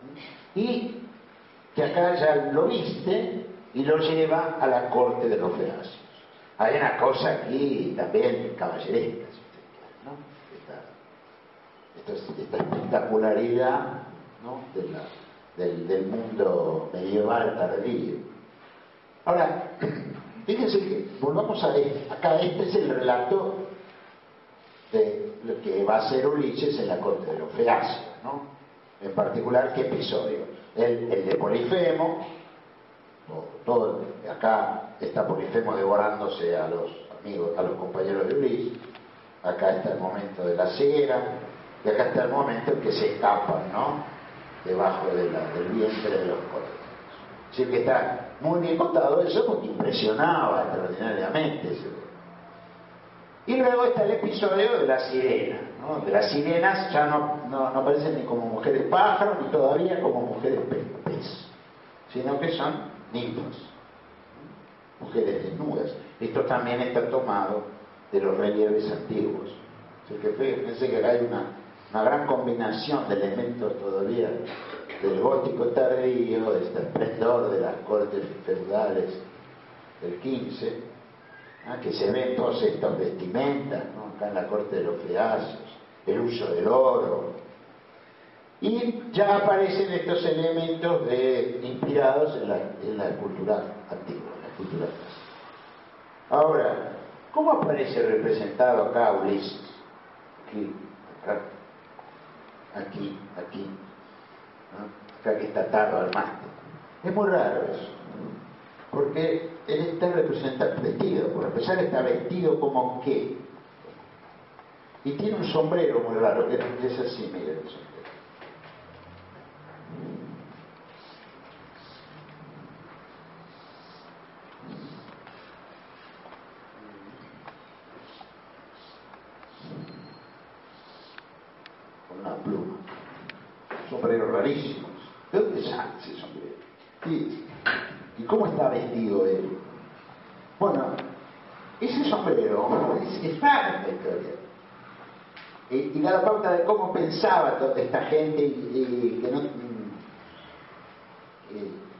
y que acá ya lo viste y lo lleva a la corte de los Feacios. Hay una cosa aquí también caballeresca, ¿no?, esta, esta, esta espectacularidad, ¿no?, de la, del, del mundo medieval tardío. Ahora, fíjense que volvamos a esto. Acá este es el relato de lo que va a ser Ulises en la corte de los Feacios, ¿no? En particular, ¿qué episodio? El, el de Polifemo. Todo, acá está Polifemo devorándose a los amigos, a los compañeros de Ulises. Acá está el momento de la ceguera, y acá está el momento en que se escapan, ¿no?, debajo de la, del vientre de los cortesanos. Es decir, que está muy bien contado eso, porque impresionaba extraordinariamente. Y luego está el episodio de la sirena, ¿no?, de las sirenas ya no, no, no aparecen ni como mujeres pájaros, ni todavía como mujeres pez, sino que son ninfas, mujeres desnudas. Esto también está tomado de los relieves antiguos. Así que fíjense que acá hay una, una gran combinación de elementos todavía del gótico tardío, de este esplendor de las cortes feudales del quince, ¿eh?, que se ven todas estas vestimentas, ¿no?, acá en la corte de los Feacios, el uso del oro. Y ya aparecen estos elementos de, inspirados en la, en la cultura antigua, en la cultura clásica. Ahora, ¿cómo aparece representado acá Ulises? Aquí, acá, aquí, aquí, ¿no?, acá que está atado al mástil. Es muy raro eso, porque él está representado vestido, por empezar está vestido como qué, y tiene un sombrero muy raro, que es así, miren el sombrero. Con una pluma, un sombrero rarísimo. ¿De dónde sale ese sombrero? ¿Y, ¿Y cómo está vestido él? Bueno, ese sombrero es, es raro esta historia. Y, y da la pauta de cómo pensaba toda esta gente y, y que no... Y,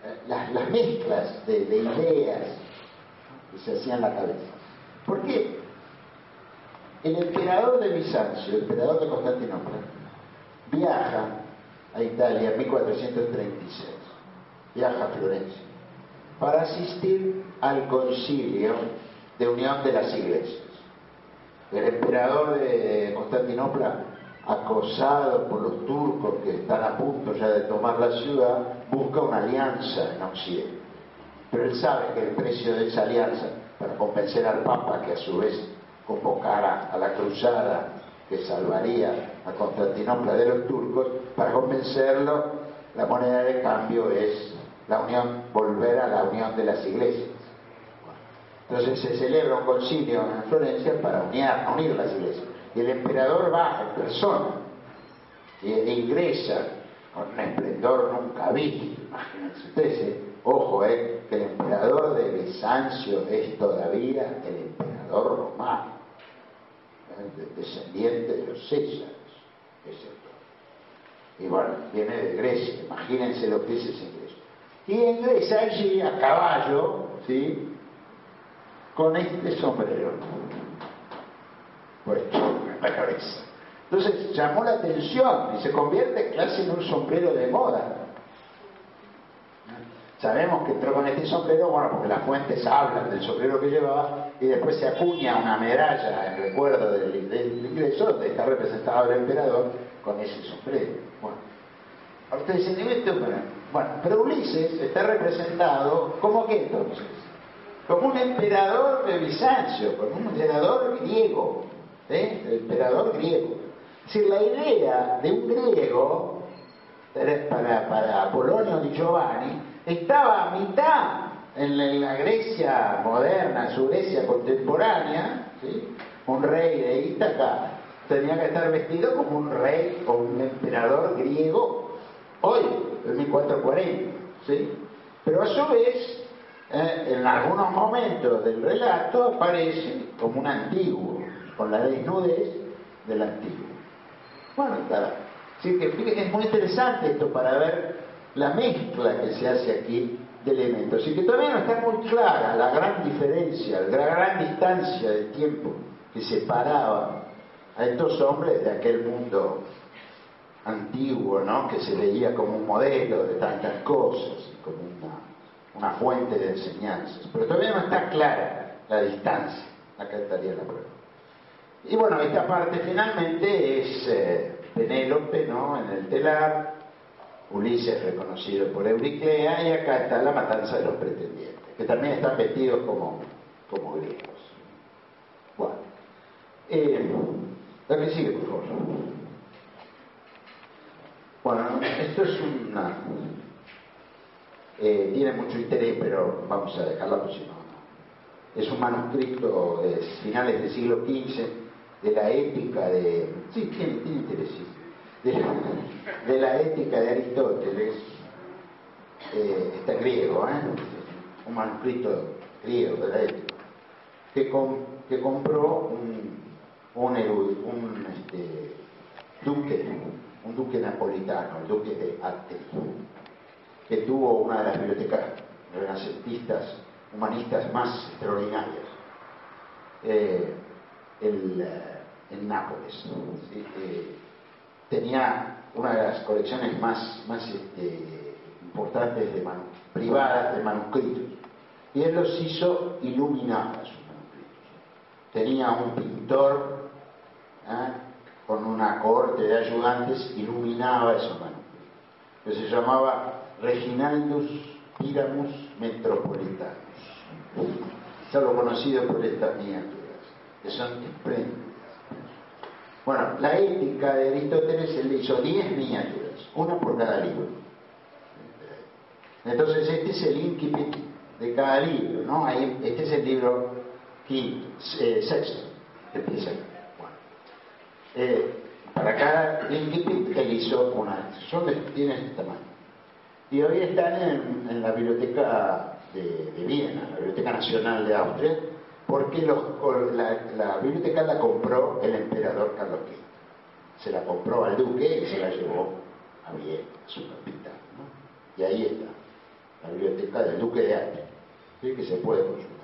las, las mezclas de, de ideas que se hacían en la cabeza. ¿Por qué? El emperador de Bizancio, el emperador de Constantinopla, viaja a Italia en mil cuatrocientos treinta y seis, viaja a Florencia, para asistir al concilio de unión de las iglesias. El emperador de Constantinopla, acosado por los turcos que están a punto ya de tomar la ciudad, busca una alianza en Occidente. Pero él sabe que el precio de esa alianza, para convencer al Papa, que a su vez convocara a la cruzada que salvaría a Constantinopla de los turcos, para convencerlo, la moneda de cambio es la unión, volver a la unión de las iglesias. Entonces se celebra un concilio en Florencia para unir, unir las iglesias. Y el emperador va en persona e, e ingresa con un esplendor nunca visto. Imagínense ustedes, eh, ojo, eh, que el emperador de Bizancio es todavía el emperador romano, eh, descendiente de los Césares, es el, y bueno, viene de Grecia. Imagínense lo que es ese ingreso. Y ingresa allí a caballo, ¿sí?, con este sombrero puesto en la cabeza. Entonces llamó la atención y se convierte casi en un sombrero de moda. Sabemos que entró con este sombrero, bueno, porque las fuentes hablan del sombrero que llevaba, y después se acuña una medalla en recuerdo del, del ingreso, donde está representado el emperador con ese sombrero. Bueno, ahora ustedes dicen, esto, bueno, pero Ulises está representado como qué entonces, como un emperador de Bizancio, como un emperador griego, ¿eh? El emperador griego. Es decir, la idea de un griego para, para Apolonio di Giovanni estaba a mitad en la Grecia moderna, su Grecia contemporánea, ¿sí? Un rey de Ítaca tenía que estar vestido como un rey o un emperador griego hoy, en mil cuatrocientos cuarenta, ¿sí? Pero a su vez, eh, en algunos momentos del relato aparece como un antiguo, con la desnudez del antiguo. Bueno, está. Así que es muy interesante esto para ver la mezcla que se hace aquí de elementos, y que todavía no está muy clara la gran diferencia, la gran distancia de tiempo que separaba a estos hombres de aquel mundo antiguo, ¿no?, que se veía como un modelo de tantas cosas, como una, una fuente de enseñanzas. Pero todavía no está clara la distancia. Acá estaría la prueba. Y bueno, esta parte finalmente es eh, Penélope, ¿no?, en el telar, Ulises reconocido por Euriclea, y acá está la matanza de los pretendientes, que también están vestidos como, como griegos. Bueno, eh, la que sigue, por favor. Bueno, esto es una... Eh, tiene mucho interés, pero vamos a dejarla, pues si no, no. Es un manuscrito de finales del siglo quince, de la ética de... Sí, tiene, tiene interés, sí. De la, de la ética de Aristóteles, eh, está en griego, ¿eh? Un manuscrito griego de la ética, que, com, que compró un, un, un este, duque, un duque napolitano, el duque de Ate, que tuvo una de las bibliotecas renacentistas, humanistas más extraordinarias, eh, el, en Nápoles, ¿sí? eh, tenía una de las colecciones más, más este, importantes de manu, privadas de manuscritos, y él los hizo iluminar a sus manuscritos. Tenía un pintor, ¿eh?, con una cohorte de ayudantes, iluminaba esos manuscritos, que se llamaba Reginaldus Pyramus Metropolitanus, solo conocido por estas miniaturas, que son espléndidas. Bueno, la ética de Aristóteles, él hizo diez miniaturas, una por cada libro. Entonces este es el incipit de cada libro, ¿no? Ahí, este es el libro quinto, eh, sexto, empieza. Bueno, eh, para cada incipit él hizo una, son de, tienen este tamaño. Y hoy están en, en la biblioteca de, de Viena, la Biblioteca Nacional de Austria, porque los, la, la biblioteca la compró el emperador Carlos quinto. Se la compró al duque y se la llevó a Viena, a su capital, ¿no? Y ahí está. la biblioteca del Duque de Alba, ¿sí? Que se puede consultar.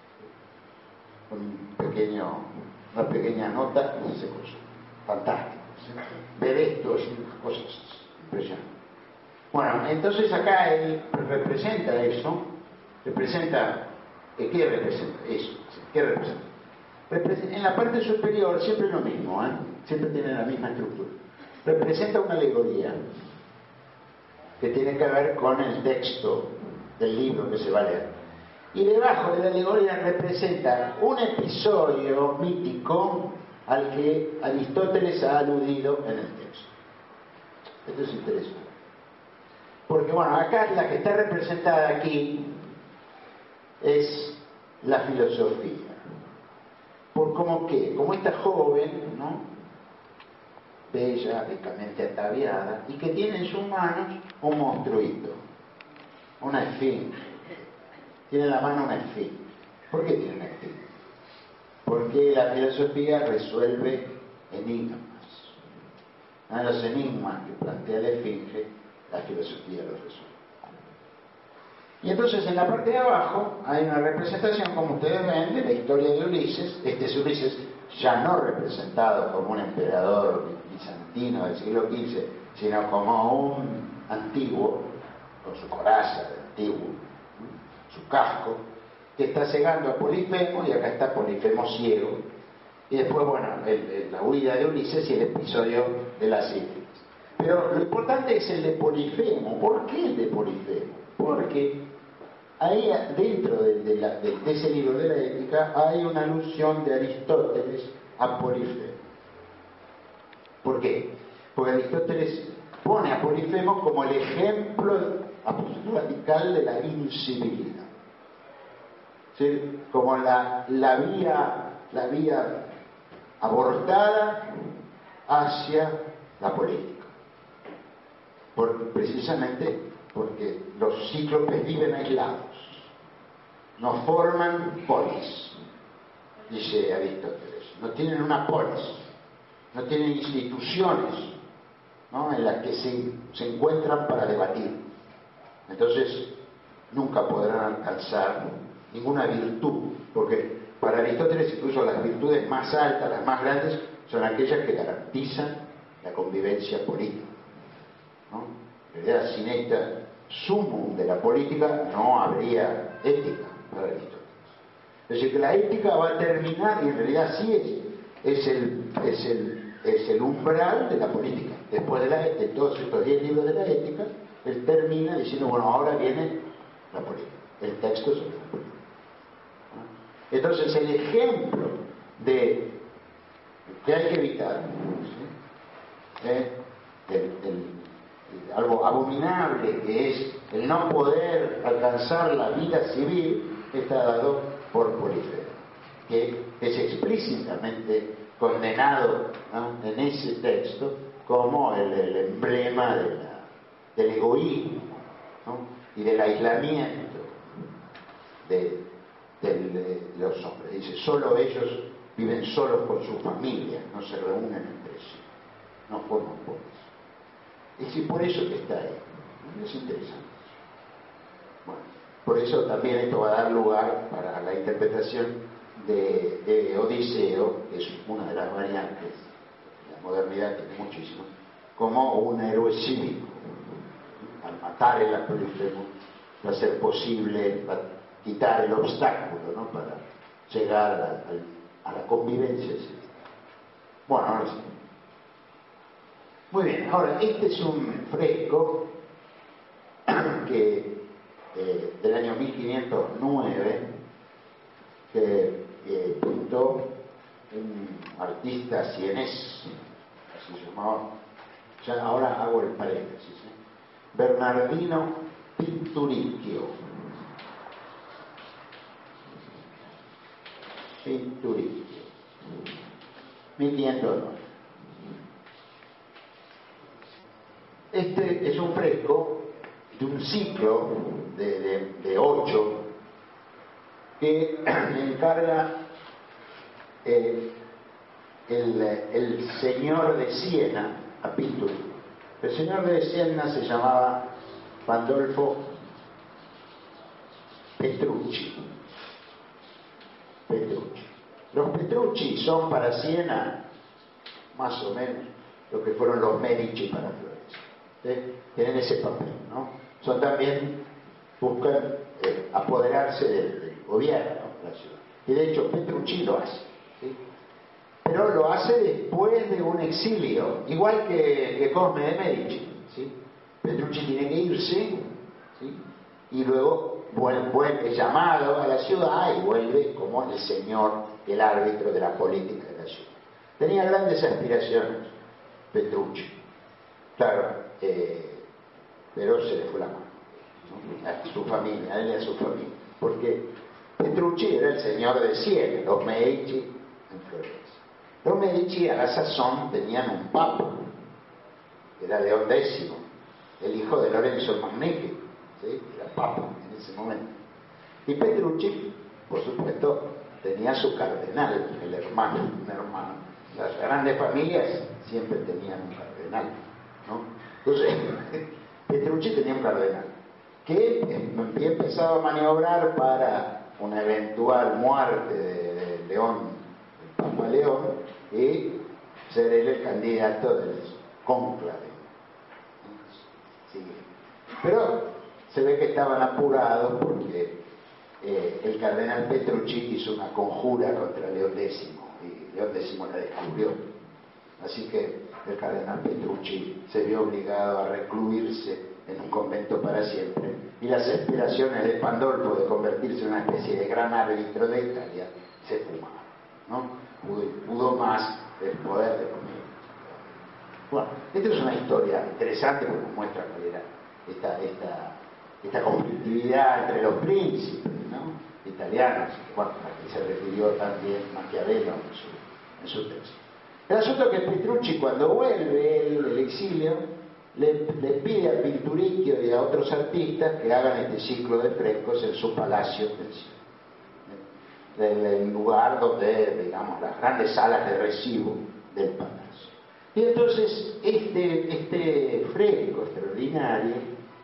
Un pequeño, una pequeña nota y se consulta. Fantástico. ¿Sí? Ver esto es una cosa impresionante. Bueno, entonces acá él representa eso, representa, ¿qué representa? Eso, ¿qué representa? Representa? En la parte superior siempre lo mismo, ¿eh? Siempre tiene la misma estructura. Representa una alegoría que tiene que ver con el texto del libro que se va a leer. Y debajo de la alegoría representa un episodio mítico al que Aristóteles ha aludido en el texto. Esto es interesante. Porque bueno, acá la que está representada aquí es la filosofía. Por como que, como esta joven, ¿no? Bella, ricamente ataviada, y que tiene en sus manos un monstruito, una esfinge. Tiene en la mano una esfinge. ¿Por qué tiene una esfinge? Porque la filosofía resuelve enigmas. A los enigmas que plantea la esfinge, la filosofía los resuelve. Y entonces en la parte de abajo hay una representación, como ustedes ven, de la historia de Ulises. Este es Ulises ya no representado como un emperador bizantino del siglo quince, sino como un antiguo, con su coraza de antiguo, su casco, que está cegando a Polifemo, y acá está Polifemo ciego. Y después, bueno, el, el, la huida de Ulises y el episodio de la sífilis. Pero lo importante es el de Polifemo. ¿Por qué el de Polifemo? Porque ahí dentro de, de, la, de, de ese libro de la ética hay una alusión de Aristóteles a Polifemo. ¿Por qué? Porque Aristóteles pone a Polifemo como el ejemplo radical de la incivilidad. ¿Sí? Como la, la vía, la vía abortada hacia la política. Por, precisamente porque los cíclopes viven aislados, no forman polis, dice Aristóteles, no tienen una polis, no tienen instituciones, ¿no? En las que se, se encuentran para debatir. Entonces nunca podrán alcanzar ninguna virtud, porque para Aristóteles incluso las virtudes más altas, las más grandes, son aquellas que garantizan la convivencia política, ¿no? En realidad, sin esta sumum de la política no habría ética para Aristóteles. Es decir, que la ética va a terminar, y en realidad sí es, es, el, es, el, es el umbral de la política. Después de, la, de todos estos diez libros de la ética, él termina diciendo, bueno, ahora viene la política, el texto sobre la política. Entonces, el ejemplo de que hay que evitar, ¿sí? ¿Eh? el, el, el, algo abominable que es el no poder alcanzar la vida civil, está dado por Polifemo, que es explícitamente condenado, ¿no? En ese texto como el, el emblema de la, del egoísmo, ¿no? Y del aislamiento de, de, de los hombres. Dice, solo ellos viven solos con su familia, no se reúnen entre sí, no forman polis. Es decir, por eso que está ahí. Es interesante. Bueno, por eso también esto va a dar lugar para la interpretación de, de Odiseo, que es una de las variantes, la modernidad tiene muchísimo, como un héroe cívico. Al matar el Polifemo va a ser posible, va a quitar el obstáculo, ¿no? Para llegar a, a, a la convivencia civil. Bueno, ahora sí. Muy bien, ahora este es un fresco que eh, del año mil quinientos nueve que eh, pintó un artista sienés, así se llamaba, ya ahora hago el paréntesis, ¿eh? Bernardino Pinturicchio. Pinturicchio, mil quinientos nueve. Este es un fresco de un ciclo de, de, de ocho que le encarga eh, el, el señor de Siena a Pinturicchio. El señor de Siena se llamaba Pandolfo Petrucci. Petrucci. Los Petrucci son para Siena más o menos lo que fueron los Medici para Florencia. ¿Sí? Tienen ese papel, ¿no? Son también, buscan eh, apoderarse del, del gobierno de la ciudad. Y de hecho Petrucci lo hace, ¿sí? Pero lo hace después de un exilio, igual que, que Cosme de Medici, ¿sí? Petrucci tiene que irse, ¿sí? Y luego vuelve, vuelve llamado a la ciudad y vuelve como el señor, el árbitro de la política de la ciudad. Tenía grandes aspiraciones Petrucci, claro, eh, pero se le fue la mano, ¿no? A su familia, a él y a su familia, porque Petrucci era el señor de Siena, los Medici en Florencia. Los Medici a la sazón tenían un papa, que era León X, el hijo de Lorenzo el Magnífico, ¿sí? Era papa en ese momento. Y Petrucci, por supuesto, tenía su cardenal, el hermano, un hermano. Las grandes familias siempre tenían un cardenal, ¿no? Entonces, Petrucci tenía un cardenal, que había empezado a maniobrar para una eventual muerte de León, el Papa León, y ser él el candidato del cónclave. Sí. Pero se ve que estaban apurados porque eh, el cardenal Petrucci hizo una conjura contra León X y León X la descubrió. Así que el cardenal Petrucci se vio obligado a recluirse en un convento para siempre, y las aspiraciones de Pandolfo de convertirse en una especie de gran árbitro de Italia se fumaron, ¿no? Pudo, pudo más el poder de comer. Bueno, esta es una historia interesante porque nos muestra cuál era esta, esta, esta conflictividad entre los príncipes, ¿no? Italianos, bueno, a la que se refirió también Maquiavelo en su, en su texto. El asunto es que Petrucci, cuando vuelve el, el exilio, le, le pide a Pinturicchio y a otros artistas que hagan este ciclo de frescos en su palacio del el lugar donde, digamos, las grandes salas de recibo del palacio. Y entonces este, este fresco extraordinario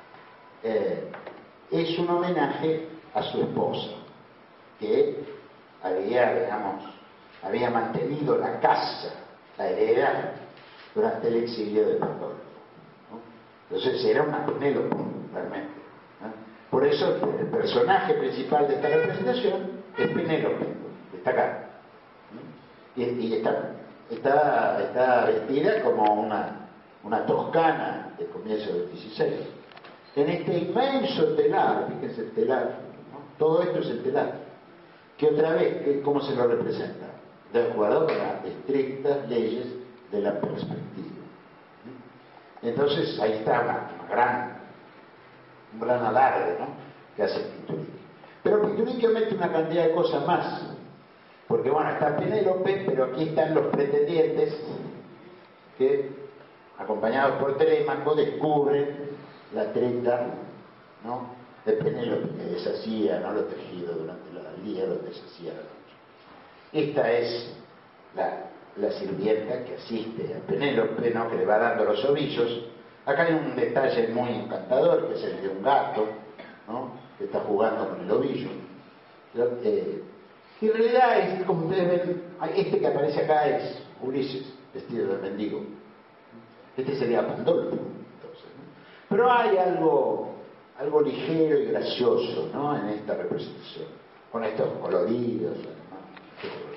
eh, es un homenaje a su esposa, que había, digamos, había mantenido la casa, la heredad, durante el exilio de Pandolfo, ¿no? Entonces era una Penélope, realmente, ¿no? Por eso el personaje principal de esta representación es Penélope, está acá, ¿no? y, y está, está, está vestida como una, una toscana de comienzo del dieciséis. En este inmenso telar, fíjense el telar, ¿no? Todo esto es el telar, que otra vez, que, ¿cómo se lo representa? De acuerdo con las estrictas leyes de la perspectiva. Entonces ahí está una, una gran, un gran alarde, ¿no?, que hace Pinturicchio. Pero Pinturicchio mete una cantidad de cosas más, porque bueno, está Penélope, pero aquí están los pretendientes que, acompañados por Telémaco, descubren la treta, ¿no?, de Penélope, que deshacía, ¿no?, lo tejido durante el día, lo deshacía la noche. Esta es la, la sirvienta que asiste a Penélope, ¿no?, que le va dando los ovillos. Acá hay un detalle muy encantador, que es el de un gato, ¿no?, que está jugando con el ovillo. Eh, y en realidad, es, como ustedes ven, este que aparece acá es Ulises, vestido de mendigo. Este sería Pandolfo, entonces, ¿no? Pero hay algo, algo ligero y gracioso, ¿no?, en esta representación, con estos coloridos, ¿no?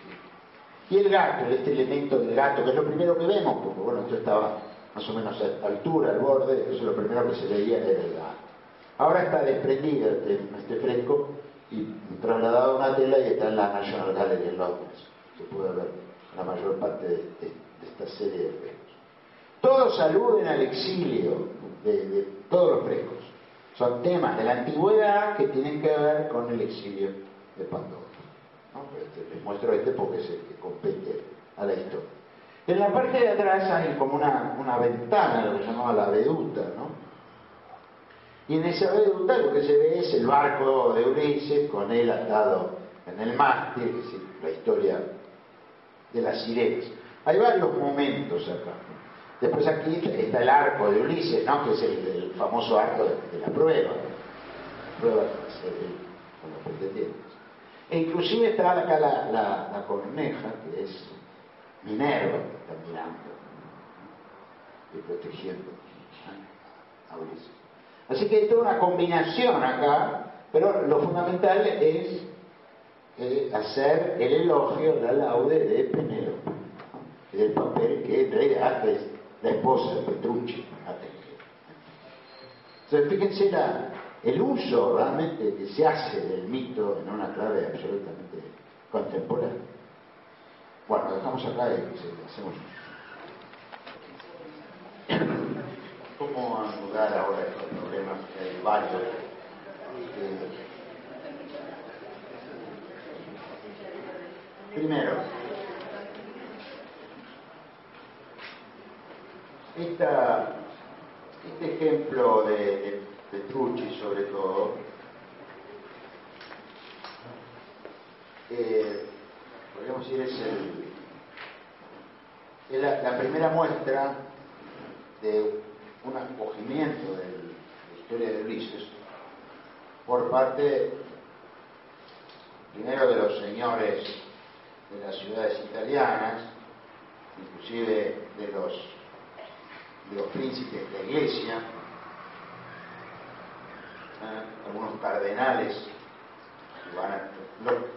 Y el gato, este elemento del gato, que es lo primero que vemos, porque bueno, esto estaba más o menos a altura, al borde, entonces lo primero que se veía era el gato. Ahora está desprendido este, este fresco y trasladado a una tela y está en la National Gallery en Londres. Se puede ver la mayor parte de, de, de esta serie de frescos. Todos aluden al exilio de, de todos los frescos. Son temas de la antigüedad que tienen que ver con el exilio de Pandolfo, ¿no? Este, les muestro este porque es el que compete a la historia. En la parte de atrás hay como una, una ventana, lo que se llamaba la veduta, ¿no? Y en esa veduta lo que se ve es el barco de Ulises con él atado en el mástil, es decir, la historia de las sirenas. Hay varios momentos acá. Después aquí está el arco de Ulises, ¿no?, que es el, el famoso arco de, de la prueba. La prueba es con los pretendientes. E inclusive está acá la, la, la corneja, que es Minerva, que está mirando, ¿no? Y protegiendo a Ulises. Así que hay toda una combinación acá, pero lo fundamental es eh, hacer el elogio, la laude de Penélope, del papel que en realidad es la esposa de Petrucci ha tenido. Entonces fíjense la, el uso realmente que se hace del mito en una clave absolutamente contemporánea. Bueno, dejamos acá y hacemos. ¿Cómo anudar ahora estos problemas que hay varios? Eh, primero, esta, este ejemplo de, de Petrucci, sobre todo, eh, podríamos decir, es, el, es la, la primera muestra de un acogimiento de la historia de Ulises por parte, primero, de los señores de las ciudades italianas, inclusive de los, de los príncipes de la iglesia, ¿eh? Algunos cardenales que van a, los, los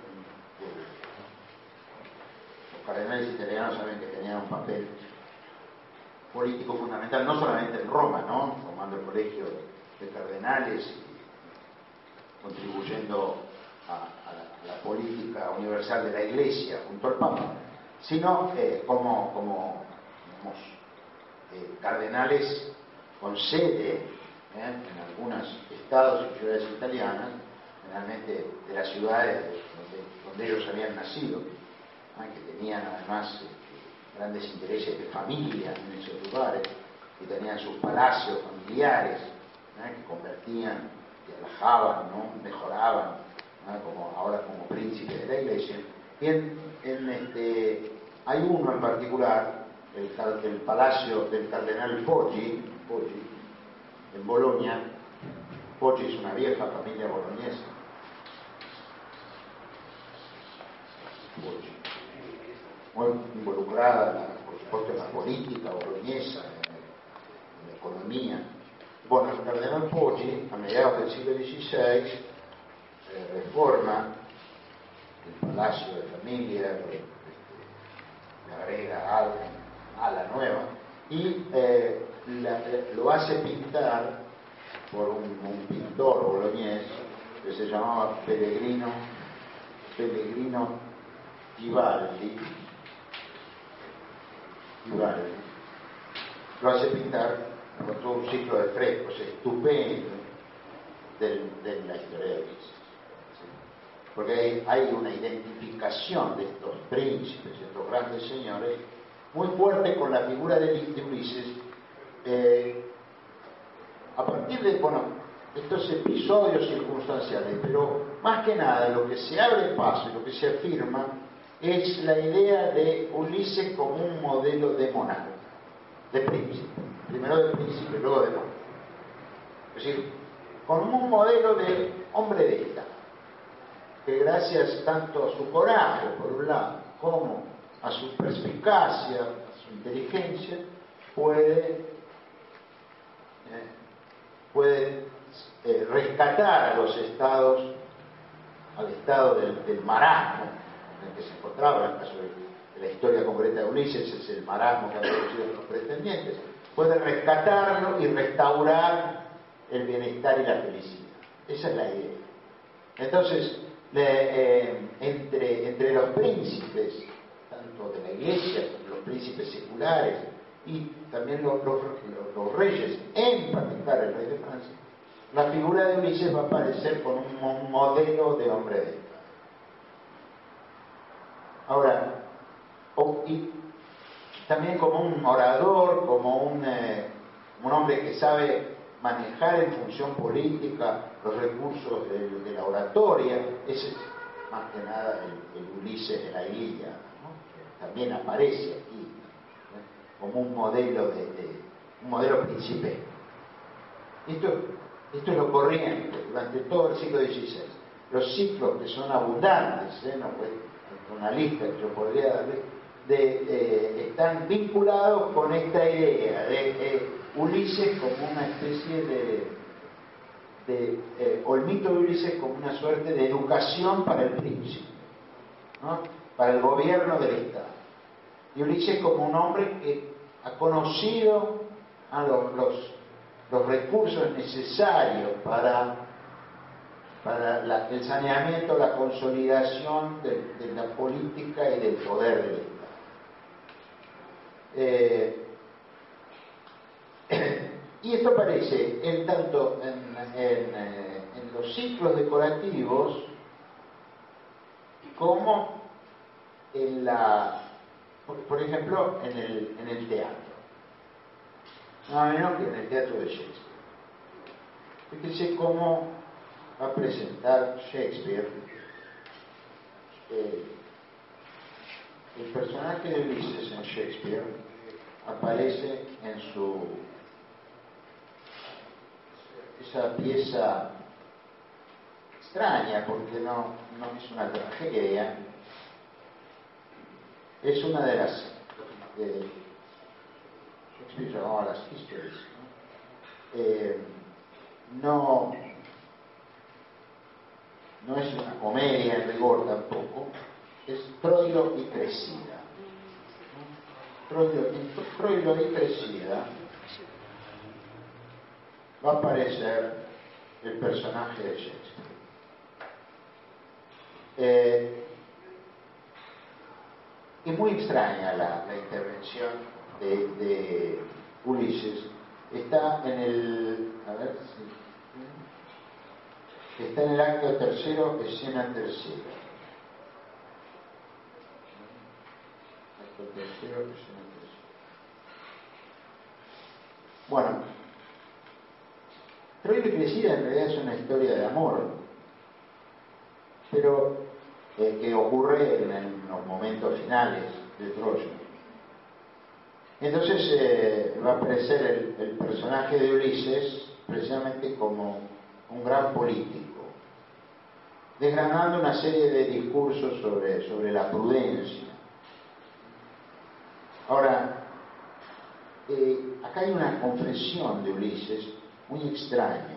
cardenales italianos saben que tenían un papel político fundamental, no solamente en Roma, ¿no? Formando el colegio de cardenales y contribuyendo a, a, la, a la política universal de la Iglesia junto al Papa, sino eh, como, como digamos, eh, cardenales con sede ¿eh? en algunos estados y ciudades italianas, generalmente de las ciudades donde, donde ellos habían nacido, ¿eh? que tenían además eh, grandes intereses de familia en esos lugares, que tenían sus palacios familiares, ¿eh? que convertían, que alajaban, ¿no? mejoraban, ¿no? como ahora como príncipes de la iglesia. Y en, en este, hay uno en particular, el, el palacio del cardenal Poggi, Poggi, en Bolonia. Poggi es una vieja familia boloñesa. Poggi. Muy involucrada, por supuesto, en la política boloñesa, en, en la economía. Bueno, el cardenal Poggi, a mediados del siglo dieciséis, eh, reforma el palacio de familia, lo, este, le agrega ala, ala nueva, y eh, la, lo hace pintar por un, un pintor boloñés que se llamaba Pellegrino, Pellegrino Vivaldi. Vivaldi. Lo hace pintar con todo un ciclo de frescos estupendo de, de la historia de Ulises. ¿Sí? Porque hay, hay una identificación de estos príncipes, de estos grandes señores, muy fuerte con la figura de, de Ulises, eh, a partir de, bueno, estos episodios circunstanciales, pero más que nada lo que se abre paso y lo que se afirma es la idea de Ulises como un modelo de monarca, de príncipe, primero de príncipe, luego de monarca. Es decir, como un modelo de hombre de Estado, que gracias tanto a su coraje, por un lado, como a su perspicacia, a su inteligencia, puede, eh, puede eh, rescatar a los estados, al estado del, del marasmo en el que se encontraba. En el caso de la historia concreta de Ulises es el marasmo que han producido los pretendientes. Puede rescatarlo y restaurar el bienestar y la felicidad. Esa es la idea. Entonces, le, eh, entre, entre los príncipes, tanto de la iglesia como los príncipes seculares y también los, los, los, los reyes, en particular el rey de Francia, la figura de Ulises va a aparecer con un, un modelo de hombre de Estado. Ahora, o, y también como un orador, como un, eh, un hombre que sabe manejar en función política los recursos de, de la oratoria. Ese es más que nada el, el Ulises de la Ilíada, ¿no? Que también aparece aquí, ¿no? Como un modelo de, de un modelo principesco. Esto, esto es lo corriente durante todo el siglo dieciséis. los ciclos que son abundantes, ¿eh? No, pues, una lista que yo podría darle, de, eh, están vinculados con esta idea de eh, Ulises como una especie de, de eh, o el mito de Ulises como una suerte de educación para el príncipe, ¿no? Para el gobierno del Estado. Y Ulises como un hombre que ha conocido a los, los, los recursos necesarios para, para la, el saneamiento, la consolidación de, de la política y del poder del Estado. Eh, y esto aparece en tanto en, en, en los ciclos decorativos como en la, por, por ejemplo, en el, en el teatro, nada menos que en el teatro de Shakespeare. Fíjense cómo va a presentar Shakespeare eh, el personaje de Ulises en Shakespeare. Aparece en su esa pieza extraña, porque no, no es una tragedia, es una de las eh, Shakespeare llamaba las histories, ¿no? Eh, no no es una comedia en rigor tampoco, es Troilo y Cressida. Troilo, en Troilo y Cressida va a aparecer el personaje de Shakespeare. Eh, es muy extraña la, la intervención de, de Ulises. Está en el, a ver si, está en el acto tercero, escena tercera. Acto tercero, escena tercera. Bueno, Troilo y Cressida en realidad es una historia de amor, pero eh, que ocurre en, en los momentos finales de Troya. Entonces eh, va a aparecer el, el personaje de Ulises precisamente como un gran político, desgranando una serie de discursos sobre, sobre la prudencia. Ahora, eh, acá hay una confesión de Ulises muy extraña,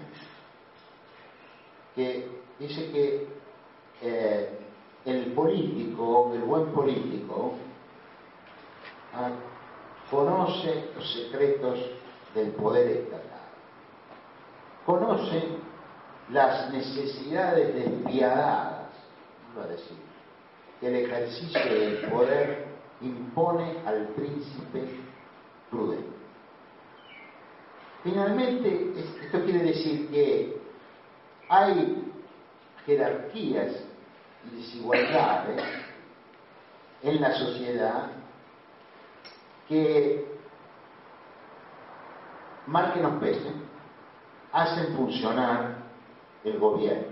que dice que eh, el político, el buen político, ah, conoce los secretos del poder estatal, conoce las necesidades despiadadas, va a decir, que el ejercicio del poder impone al príncipe prudente. Finalmente, esto quiere decir que hay jerarquías y desigualdades en la sociedad que, mal que nos pese, hacen funcionar el gobierno.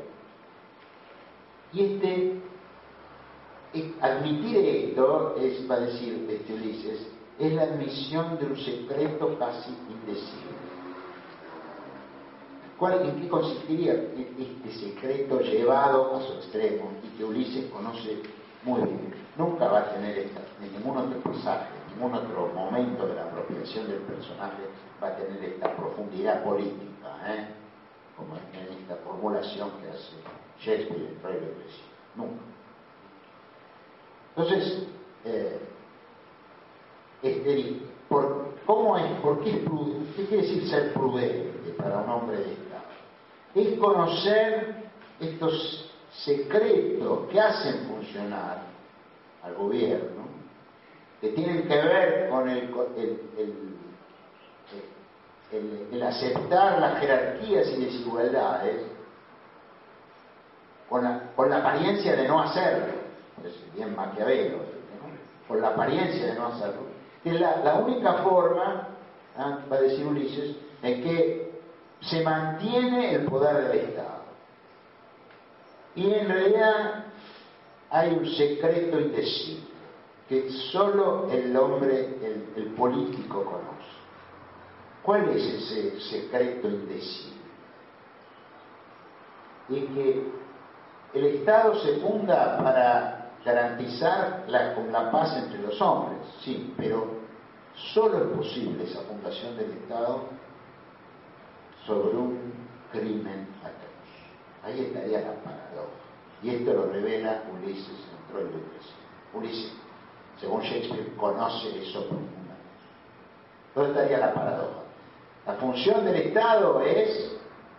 Y este, admitir esto, es, va a decir este Ulises, es la admisión de un secreto casi indecible. ¿Cuál, ¿En qué consistiría este secreto llevado a su extremo y que Ulises conoce muy bien? Nunca va a tener esta, en ningún otro pasaje, en ningún otro momento de la apropiación del personaje va a tener esta profundidad política, ¿eh? Como en esta formulación que hace Shakespeare en Troilo y Cressida. Nunca. Entonces, eh, este, por, ¿cómo es? ¿Por qué es prudente? ¿Qué quiere decir ser prudente para un hombre de Estado? Es conocer estos secretos que hacen funcionar al gobierno, que tienen que ver con el, el, el, el, el aceptar las jerarquías y desigualdades con la, con la apariencia de no hacerlo, es bien Maquiavelo, ¿no? Con la apariencia de no hacerlo, que es la, la única forma, ¿eh? Va a decir Ulises, en que se mantiene el poder del Estado. Y en realidad hay un secreto indecible que solo el hombre, el, el político conoce. ¿Cuál es ese secreto indecible? Es que el Estado se funda para garantizar la, la paz entre los hombres, sí, pero solo es posible esa fundación del Estado sobre un crimen atroz. Ahí estaría la paradoja. Y esto lo revela Ulises en Troilo y Cressida. Ulises, según Shakespeare, conoce eso profundamente. ¿Dónde estaría la paradoja? La función del Estado es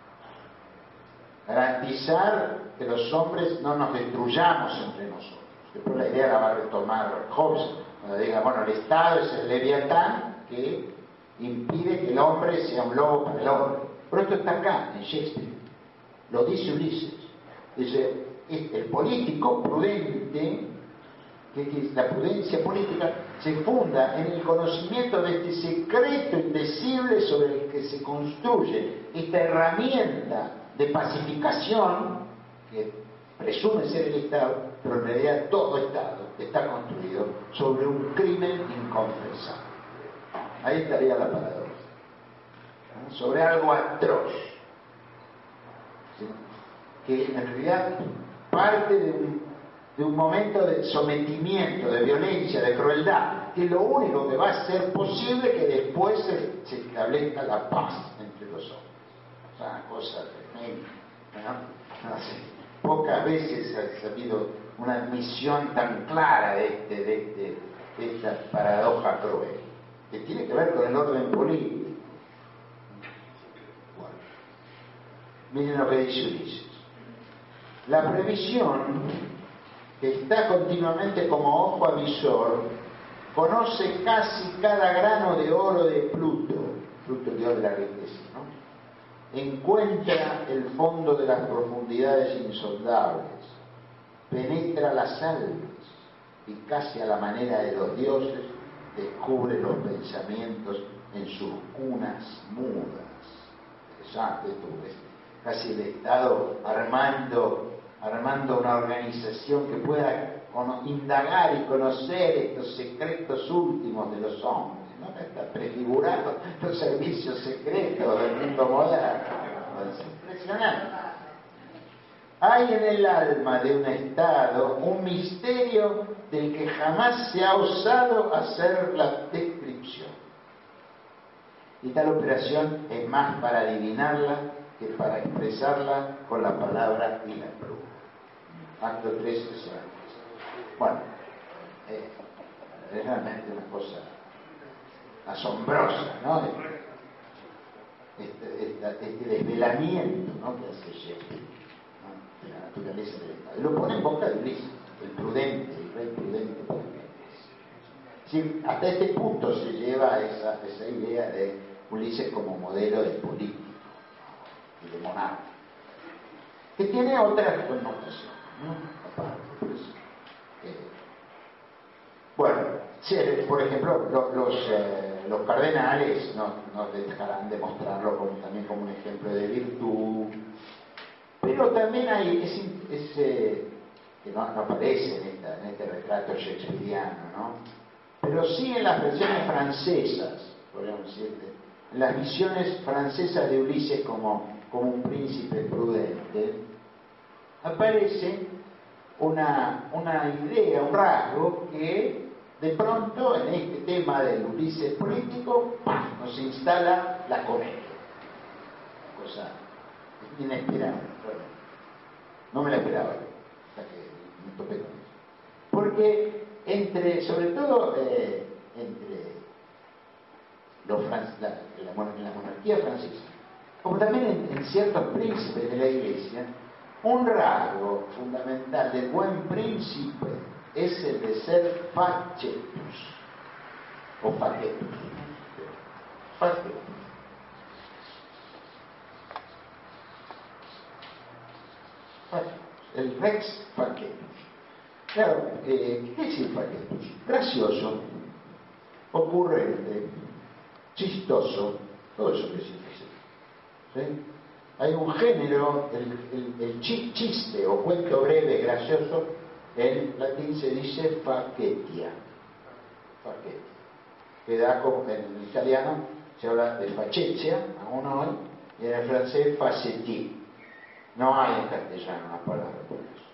garantizar que los hombres no nos destruyamos entre nosotros. Después la idea la va a retomar Hobbes, cuando diga, bueno, el Estado es el leviatán que impide que el hombre sea un lobo para el hombre. Pero esto está acá, en Shakespeare. Lo dice Ulises. Dice, el político prudente, que es la prudencia política, se funda en el conocimiento de este secreto indecible sobre el que se construye esta herramienta de pacificación que presume ser el Estado, pero en realidad todo Estado está construido sobre un crimen inconfesable. Ahí estaría la paradoja. ¿No? Sobre algo atroz, ¿sí? Que en realidad parte de un, de un momento de sometimiento, de violencia, de crueldad, que es lo único que va a hacer posible que después se, se establezca la paz entre los hombres. O sea, una cosa tremenda, ¿no? No sé, pocas veces ha habido una admisión tan clara de, este, de, este, de esta paradoja cruel, que tiene que ver con el orden político. Bueno, miren lo que dice Ulises. La previsión, que está continuamente como ojo avisor, conoce casi cada grano de oro de Pluto, Pluto el dios de la riqueza, ¿no? Encuentra el fondo de las profundidades insondables, penetra las almas y casi a la manera de los dioses descubre los pensamientos en sus cunas mudas. Interesante esto, es casi el Estado armando armando una organización que pueda indagar y conocer estos secretos últimos de los hombres, ¿no? Está prefigurando los servicios secretos del mundo moderno. Es impresionante. Hay en el alma de un Estado un misterio del que jamás se ha osado hacer la descripción. Y tal operación es más para adivinarla que para expresarla con la palabra y la pluma. Acto tres, escena. Bueno, eh, es realmente una cosa asombrosa, ¿no? Este, este, este desvelamiento, ¿no?, que hace Shakespeare, ¿no?, de la naturaleza del Estado. Y lo pone en boca de Ulises, el prudente, el rey prudente. Sí, hasta este punto se lleva esa, esa idea de Ulises como modelo de político y de monarca, que tiene otras connotaciones, ¿no? Aparte, pues, eh, bueno, si, por ejemplo, los, los, eh, los cardenales no, no dejarán de mostrarlo como, también como un ejemplo de virtud, pero también hay ese, ese que no, no aparece en, esta, en este retrato shakespeariano, ¿no?, pero sí en las versiones francesas, podríamos decir, en las visiones francesas de Ulises como, como un príncipe prudente, aparece una, una idea, un rasgo que de pronto en este tema del Ulises político, ¡pam!, nos instala la comedia. Cosa inesperada, realmente. No me la esperaba, hasta que me topé con eso. Porque entre, sobre todo eh, entre los la, la, la monarquía francesa, como también en, en ciertos príncipes de la Iglesia, un rasgo fundamental del buen príncipe es el de ser facetus o facetus. Facetus. Facetus. El rex facetus. Claro, eh, ¿qué es el facetus? Gracioso, ocurrente, chistoso, todo eso que significa. ¿Sí? Hay un género, el, el, el chiste o cuento breve, gracioso, en latín se dice facetia, facetia, que da como, en italiano se habla de facetia, aún hoy, y en el francés faceti. No hay en castellano una palabra por eso.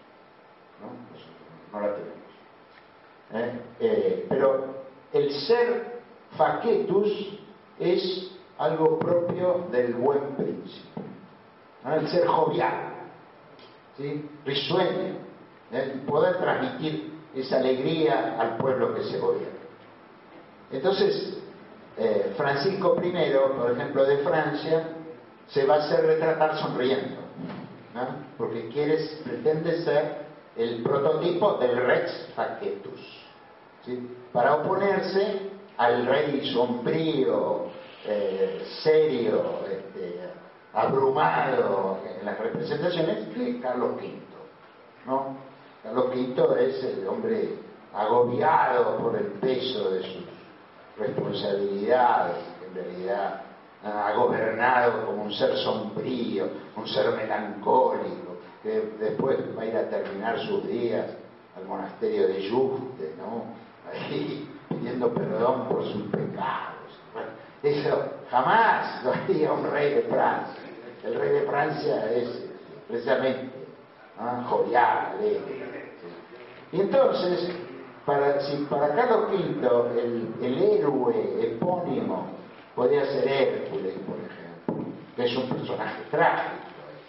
¿no? No la tenemos. ¿Eh? Eh, pero el ser facetus es algo propio del buen príncipe, ¿no? El ser jovial, ¿sí? Risueño, ¿eh? Y poder transmitir esa alegría al pueblo que se gobierna. Entonces, eh, Francisco primero, por ejemplo, de Francia, se va a hacer retratar sonriendo, ¿no? Porque quiere, pretende ser el prototipo del rex facetus, ¿sí? Para oponerse al rey sombrío, eh, serio, este, abrumado en las representaciones de Carlos quinto, ¿no? Carlos quinto es el hombre agobiado por el peso de sus responsabilidades, en realidad ha gobernado como un ser sombrío, un ser melancólico, que después va a ir a terminar sus días al monasterio de Yuste, ¿no? Ahí pidiendo perdón por sus pecados. Bueno, eso jamás lo haría un rey de Francia. El rey de Francia es precisamente, ¿no?, jovial, alegre. Y entonces, para, si para Carlos quinto el, el héroe epónimo podía ser Hércules, por ejemplo, que es un personaje trágico,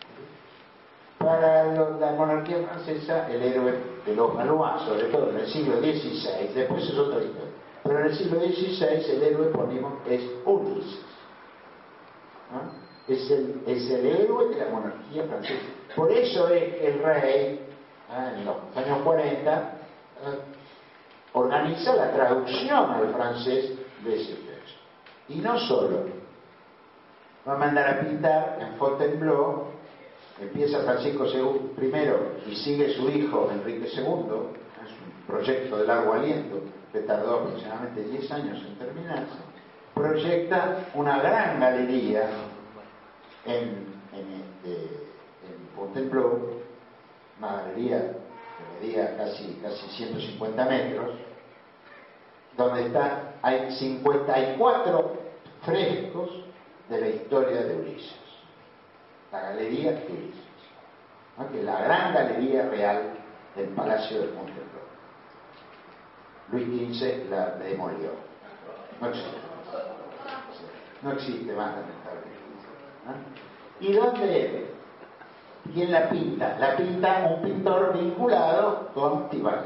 para la monarquía francesa el héroe de los Valois, sobre todo en el siglo dieciséis, después es otra historia, pero en el siglo dieciséis el héroe epónimo es Ulises, ¿no? Es el, es el héroe de la monarquía francesa. Por eso es que el rey, ¿eh?, en los años cuarenta, ¿eh?, organiza la traducción al francés de ese texto. Y no solo, va a mandar a pintar en Fontainebleau, empieza Francisco primero y sigue su hijo Enrique segundo, es un proyecto de largo aliento que tardó aproximadamente diez años en terminarse, proyecta una gran galería en, en, este, en Fontainebleau, una galería que medía casi, casi ciento cincuenta metros, donde está, hay cincuenta y cuatro frescos de la historia de Ulises, la galería de Ulises, ¿no?, que es la gran galería real del Palacio de Fontainebleau. Luis quince la demolió, no existe, no existe más, lamentablemente, ¿no? ¿Y dónde? ¿Quién la pinta? La pinta un pintor vinculado con Tibal.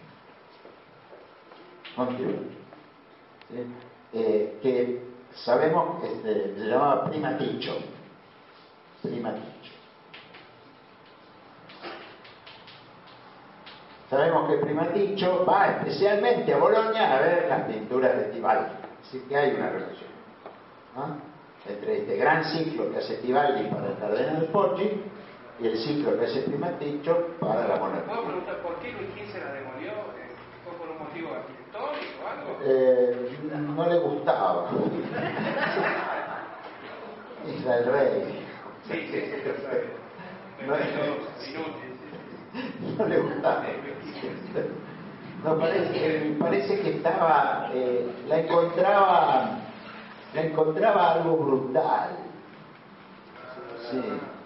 Con Tibal. ¿Sí? Eh, que sabemos que este, se llamaba Primaticho. Primaticho. Sabemos que Primaticho va especialmente a Bolonia a ver las pinturas de Tibal. Así que hay una relación, ¿no?, entre este gran ciclo que hace Tibaldi para el cardenal Poggi y el ciclo que hace Primaticho para la monarquía. ¿Puedo preguntar por qué Luis quince la demolió? ¿Fue por un motivo arquitectónico o algo? Eh, no le gustaba. Era el rey. Sí, sí, sí, lo sabe. No, no le gustaba. No, parece, parece que estaba, eh, la encontraba, la encontraba algo brutal. Sí.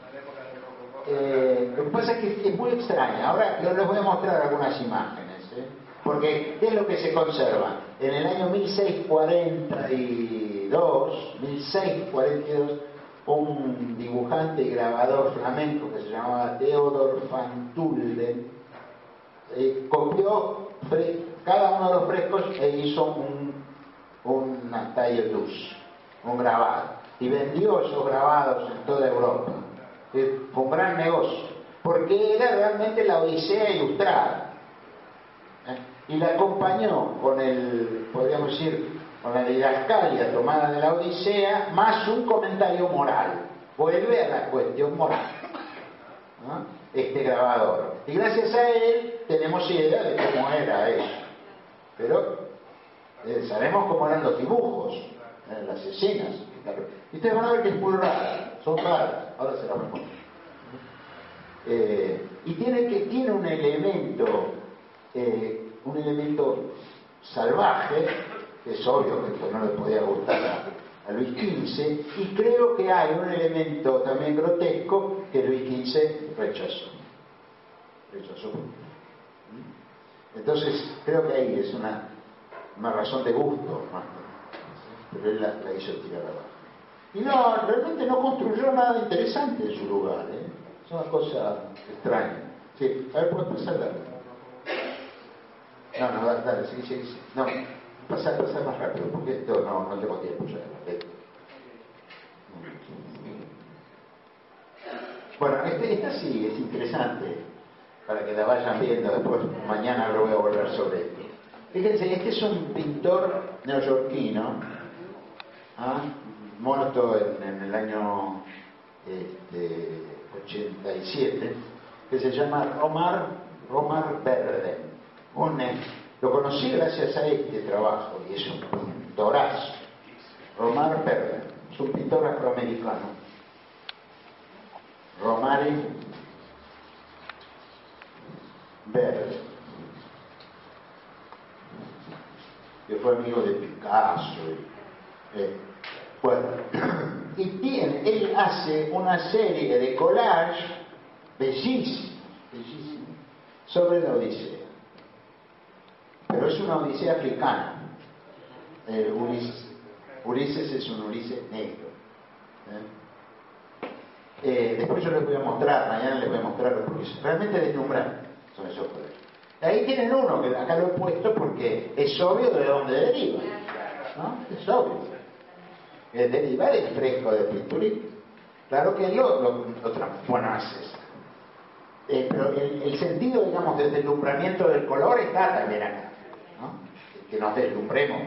Eh, lo que pasa es que es muy extraña. Ahora yo les voy a mostrar algunas imágenes, ¿eh? Porque ¿qué es lo que se conserva? En el año mil seiscientos cuarenta y dos, mil seiscientos cuarenta y dos, un dibujante y grabador flamenco que se llamaba Theodor van Tulden eh, copió cada uno de los frescos e hizo un, una taille douce, un grabado, y vendió esos grabados en toda Europa. Eh, fue un gran negocio, porque era realmente la Odisea ilustrada, ¿eh? Y la acompañó con el, podríamos decir, con la didascalia tomada de la Odisea, más un comentario moral. Vuelve a la cuestión moral, ¿no?, este grabador. Y gracias a él tenemos idea de cómo era eso. Pero eh, sabemos cómo eran los dibujos, eh, las escenas. Y ustedes van a ver que es muy rara, son raras. Ahora se las voy a mostrar. Eh, y tiene, que, tiene un elemento, eh, un elemento salvaje, que es obvio que esto no le podía gustar a, a Luis quince, y creo que hay un elemento también grotesco que Luis quince rechazó. Rechazó. Entonces, creo que ahí es una, una razón de gusto, más que- pero él la, la hizo tirar abajo. Y no, realmente no construyó nada interesante en su lugar, ¿eh? Es una cosa extraña. Sí, a ver, ¿puedes pasarla? No, no, dale, dale, sí, sí, sí. No, pasar, pasar más rápido, porque esto no, no tengo tiempo ya. ¿Eh? Bueno, este, esta sí es interesante, para que la vayan viendo después, mañana lo voy a volver sobre esto. Fíjense, este es un pintor neoyorquino, ¿ah? muerto en, en el año este, ochenta y siete, que se llama Romar, Romar Verden. Un, eh, lo conocí gracias a este trabajo, y es un pintorazo. Romar Verden, es un pintor afroamericano. Romare Verden, que fue amigo de Picasso. Y, eh, bueno, y tiene, él hace una serie de collage bellísimos, bellísimos, sobre la Odisea. Pero es una Odisea africana. Eh, Ulises, Ulises es un Ulises negro. ¿eh? Eh, después yo les voy a mostrar, mañana les voy a mostrar, porque es realmente deslumbrantes son esos collages. Ahí tienen uno, que acá lo he puesto porque es obvio de dónde deriva, ¿no? Es obvio. Eh, deriva del fresco de Pinturito. Claro que él lo, lo, lo transforma así. Eh, pero el, el sentido, digamos, del deslumbramiento del color está también acá, ¿no? Que nos deslumbremos.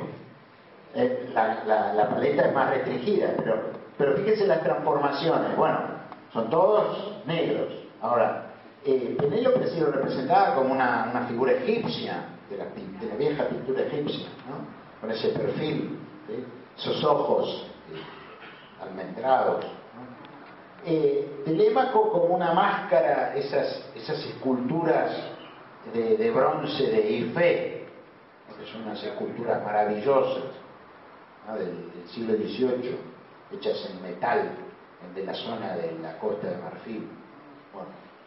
Eh, la, la, la paleta es más restringida, pero, pero fíjense las transformaciones. Bueno, son todos negros. Ahora, eh, Penélope ha sido representada como una, una figura egipcia, de la, de la vieja pintura egipcia, ¿no? Con ese perfil, ¿sí? Esos ojos eh, almendrados, ¿no? Eh, Telémaco como una máscara, esas, esas esculturas de, de bronce de Ifé, que son unas esculturas maravillosas, ¿no? del, del siglo dieciocho, hechas en metal, de la zona de la Costa de Marfil. Bueno.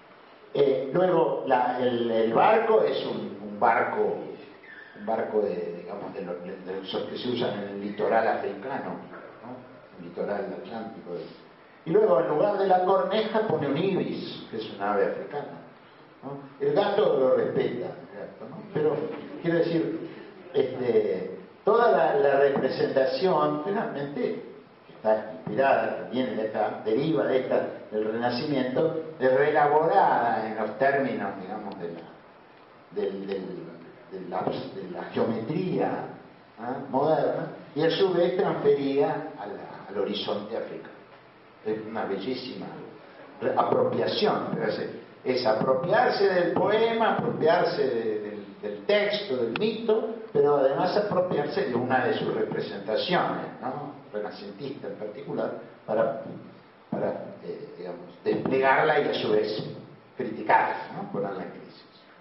Eh, luego la, el, el barco es un, un barco, un barco de, digamos, de, los, de los que se usan en el litoral africano, ¿no? El litoral atlántico. Y luego en lugar de la corneja pone un ibis, que es una ave africana, ¿no? El gato lo respeta, el gato, ¿no? Pero quiero decir, este, toda la, la representación realmente está inspirada, viene de acá, deriva de esta, del Renacimiento, es reelaborada en los términos, digamos, de la, del, del, de la, de la geometría, ¿eh? moderna, y a su vez transferida a la, al horizonte africano. Es una bellísima apropiación, pero es, es apropiarse del poema, apropiarse de, del, del texto, del mito, pero además apropiarse de una de sus representaciones, ¿no? Renacentista en particular, para, para eh, digamos, desplegarla y a su vez criticarla, ¿no? Ponerla en crisis,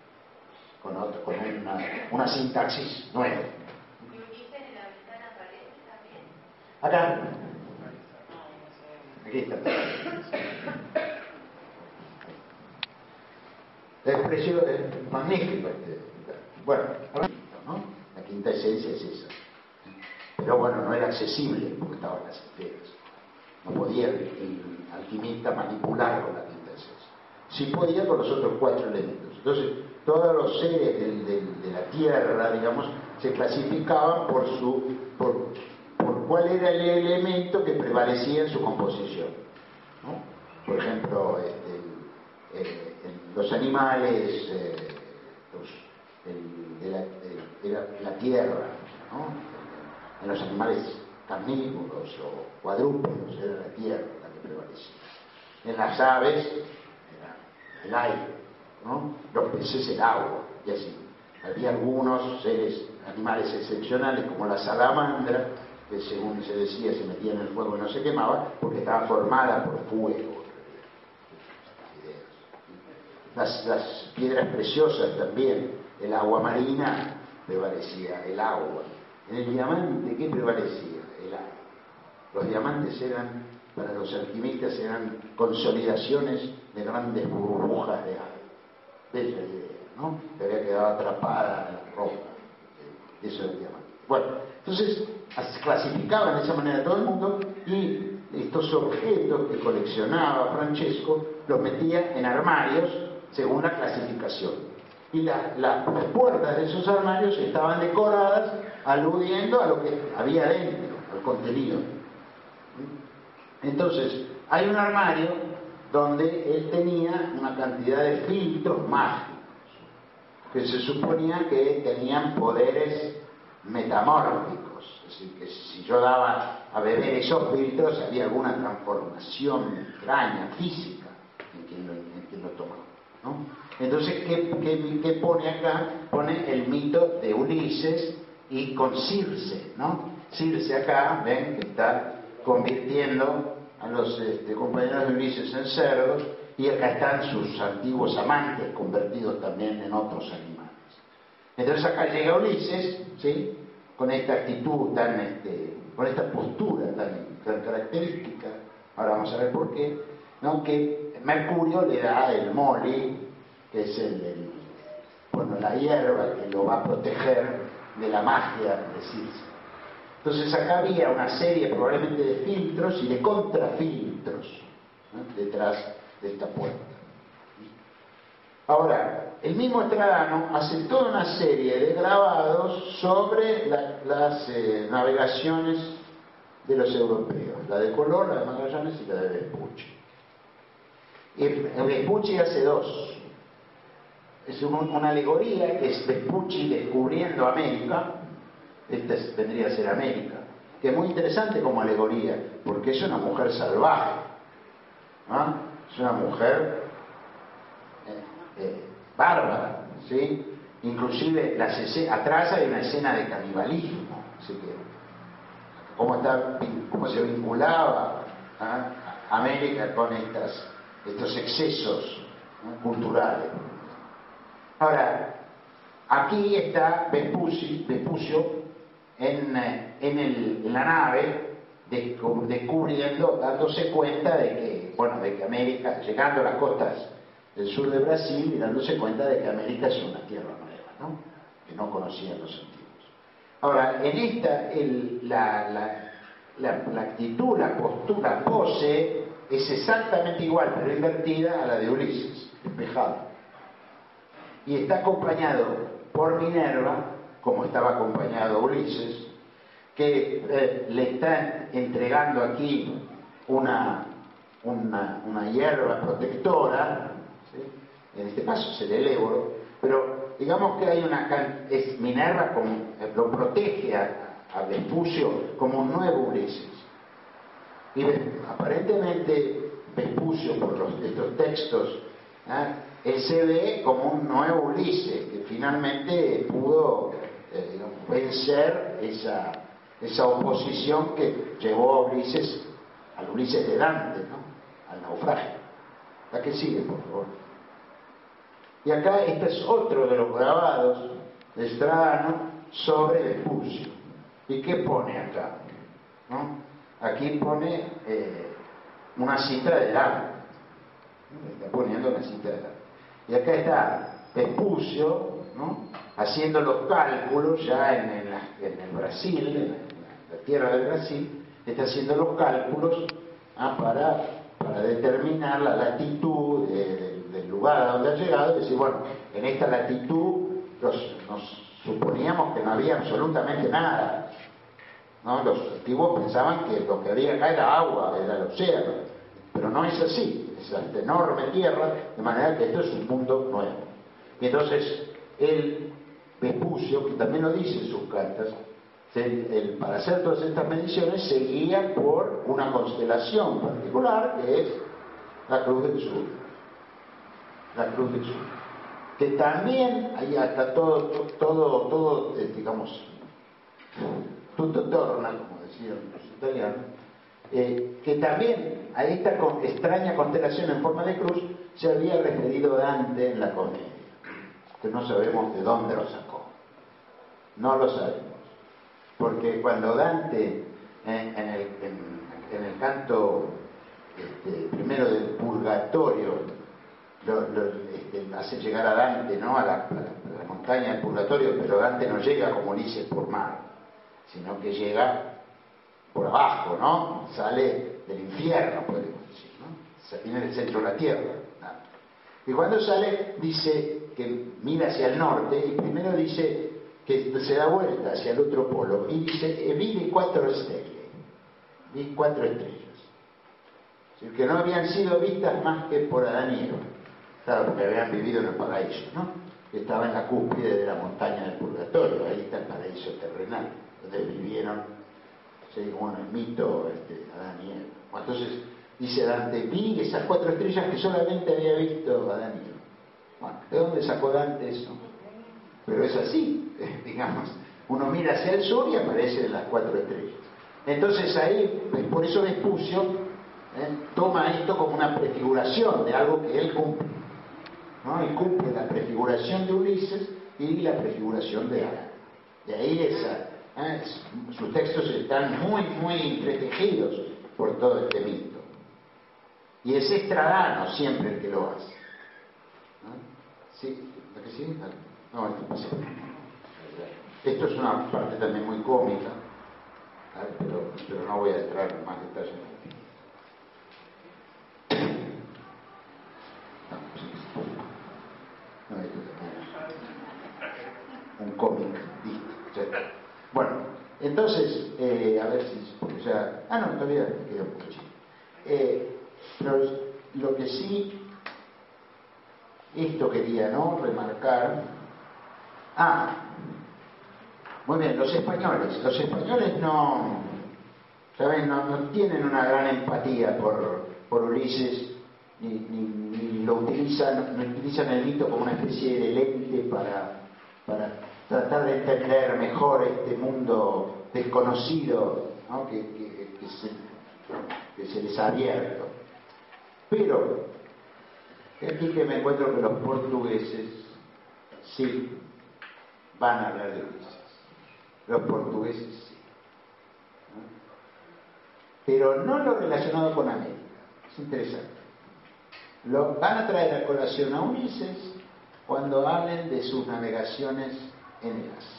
con, otro, con una, una sintaxis nueva. ¿Y Ulises en la ventana aparece también? Acá. Aquí está. Es precioso, es magnífico este. Bueno, ¿no? La quinta esencia es esa. Pero bueno, no era accesible porque estaban las esferas. No podía el, el alquimista manipular con la quinta esencia. Sí podía con los otros cuatro elementos. Entonces, todos los seres del, del, de la Tierra, digamos, se clasificaban por su por, por cuál era el elemento que prevalecía en su composición, ¿no? Por ejemplo, este, el, eh, en los animales, eh, los, el, de la, de, de la, la tierra, ¿no? En los animales carnívoros o cuadrúpedos era la tierra la que prevalecía. En las aves era el aire, ¿no? Los peces el agua, y así. Había algunos seres, animales excepcionales como la salamandra, que según se decía se metía en el fuego y no se quemaba porque estaba formada por fuego. Las, las piedras preciosas también, el agua marina prevalecía, el agua. En el diamante, ¿qué prevalecía? El aire. Los diamantes eran, para los alquimistas, eran consolidaciones de grandes burbujas de aire. Bella idea. ¿no? Que había quedado atrapada en la roca. Eso era el diamante. Bueno, entonces clasificaban de esa manera todo el mundo y estos objetos que coleccionaba Francesco los metía en armarios según la clasificación. Y la, la, las puertas de esos armarios estaban decoradas aludiendo a lo que había dentro, al contenido. Entonces, hay un armario donde él tenía una cantidad de filtros mágicos que se suponía que tenían poderes metamórficos, es decir, que si yo daba a beber esos filtros había alguna transformación extraña, física, en quien lo, en quien lo tomaba, ¿no? Entonces, ¿qué, qué, ¿qué pone acá? Pone el mito de Ulises y con Circe, ¿no? Circe acá, ven, que está convirtiendo a los este, compañeros de Ulises en cerdos, y acá están sus antiguos amantes convertidos también en otros animales. Entonces acá llega Ulises, ¿sí? Con esta actitud tan, este, con esta postura tan, tan característica, ahora vamos a ver por qué, ¿no? Que Mercurio le da el moli, que es el, el, bueno, la hierba que lo va a proteger de la magia de Circe. Entonces acá había una serie probablemente de filtros y de contrafiltros, ¿no? Detrás de esta puerta. Ahora, el mismo Estradano hace toda una serie de grabados sobre la, las eh, navegaciones de los europeos, la de Colón, la de Magallanes y la de Vespucci. Y Vespucci hace dos. Es un, una alegoría que es Vespucci descubriendo América. Esta es, vendría a ser América, que es muy interesante como alegoría, porque es una mujer salvaje, ¿no? Es una mujer eh, eh, bárbara, ¿sí? Inclusive las escenas, atrás hay una escena de canibalismo, así que cómo, está, cómo se vinculaba, ¿ah? América con estas, estos excesos, ¿no? Culturales. Ahora, aquí está Vespucci, Vespucio en, en, el, en la nave, descubriendo, dándose cuenta de que, bueno, de que América, llegando a las costas del sur de Brasil y dándose cuenta de que América es una tierra nueva, ¿no? Que no conocían los antiguos. Ahora, en esta, el, la, la, la, la actitud, la postura, la pose, es exactamente igual, pero invertida a la de Ulises, despejada. Y está acompañado por Minerva, como estaba acompañado Ulises, que eh, le está entregando aquí una, una, una hierba protectora, ¿sí? En este caso es el eléboro, pero digamos que hay una... es Minerva como, eh, lo protege a, a Vespucio como un nuevo Ulises. Y aparentemente Vespucio, por los, estos textos, ¿eh? Él se ve como un nuevo Ulises, que finalmente pudo eh, digamos, vencer esa, esa oposición que llevó a Ulises, al Ulises de Dante, ¿no? Al naufragio. La que sigue, por favor. Y acá este es otro de los grabados de Estradano sobre Vespucio. ¿Y qué pone acá? ¿No? Aquí pone eh, una cita de Dante. Está poniendo una cita de Dante. Y acá está Vespucio, ¿no? Haciendo los cálculos ya en, en, la, en el Brasil, en la, en la tierra del Brasil, está haciendo los cálculos ¿ah? para, para determinar la latitud de, de, del lugar a donde ha llegado y decir, bueno, en esta latitud los, nos suponíamos que no había absolutamente nada, ¿no? Los antiguos pensaban que lo que había acá era agua, era el océano, pero no es así. Esta enorme tierra, de manera que esto es un mundo nuevo. Y entonces, el Vespucio, que también lo dice en sus cartas, el, el, para hacer todas estas mediciones se guía por una constelación particular, que es la Cruz del Sur. La Cruz del Sur. Que también, ahí está todo, todo, todo, eh, digamos, tutto torna, como decían los italianos, Eh, que también a esta con, extraña constelación en forma de cruz se había referido Dante en la comedia, que no sabemos de dónde lo sacó, no lo sabemos, porque cuando Dante en, en, el, en, en el canto este, primero del Purgatorio lo, lo, este, hace llegar a Dante, ¿no?, a la, a, la, a la montaña del purgatorio, pero Dante no llega como Ulises por mar, sino que llega por abajo, ¿no? Sale del infierno, podemos decir, ¿no? Viene del centro de la tierra. Dante. Y cuando sale, dice que mira hacia el norte, y primero dice que se da vuelta hacia el otro polo, y dice, e vi cuatro estrellas, vi cuatro estrellas. Es decir, que no habían sido vistas más que por Adán y Eva. Claro, porque habían vivido en el paraíso, ¿no? Estaba en la cúspide de la montaña del purgatorio, ahí está el paraíso terrenal, donde vivieron, según el mito, este, Adán y Eva. Bueno, entonces, dice Dante, vi esas cuatro estrellas que solamente había visto Adán y Eva. Bueno, ¿de dónde sacó Dante eso? Pero es así, eh, digamos. Uno mira hacia el sur y aparecen las cuatro estrellas. Entonces ahí, por eso Vespucio eh, toma esto como una prefiguración de algo que él cumple, ¿no? Él cumple la prefiguración de Ulises y la prefiguración de Adán. De ahí esa, eh, sus textos están muy, muy entretejidos por todo este mito. Y es Estradano siempre el que lo hace. ¿No? ¿Sí? ¿La que sí? No, esto pasa. Esto es una parte también muy cómica, ¿vale? pero, pero no voy a entrar en más detalles. No, sí, no, esto es un cómic distinto. Bueno, entonces, eh, a ver si, porque ya, ah no, todavía me queda un poco chico. Eh, pero lo que sí, esto quería, ¿no?, remarcar. Ah, muy bien, los españoles. Los españoles no, ¿saben? No, no tienen una gran empatía por, por Ulises, ni, ni, ni lo utilizan, no utilizan el mito como una especie de lente para, para tratar de entender mejor este mundo desconocido, ¿no?, que, que, que, se, que se les ha abierto. Pero aquí que me encuentro que los portugueses sí van a hablar de Ulises. Los portugueses sí. ¿No? Pero no lo relacionado con América. Es interesante. Lo, van a traer a colación a Ulises cuando hablen de sus navegaciones en el Asia,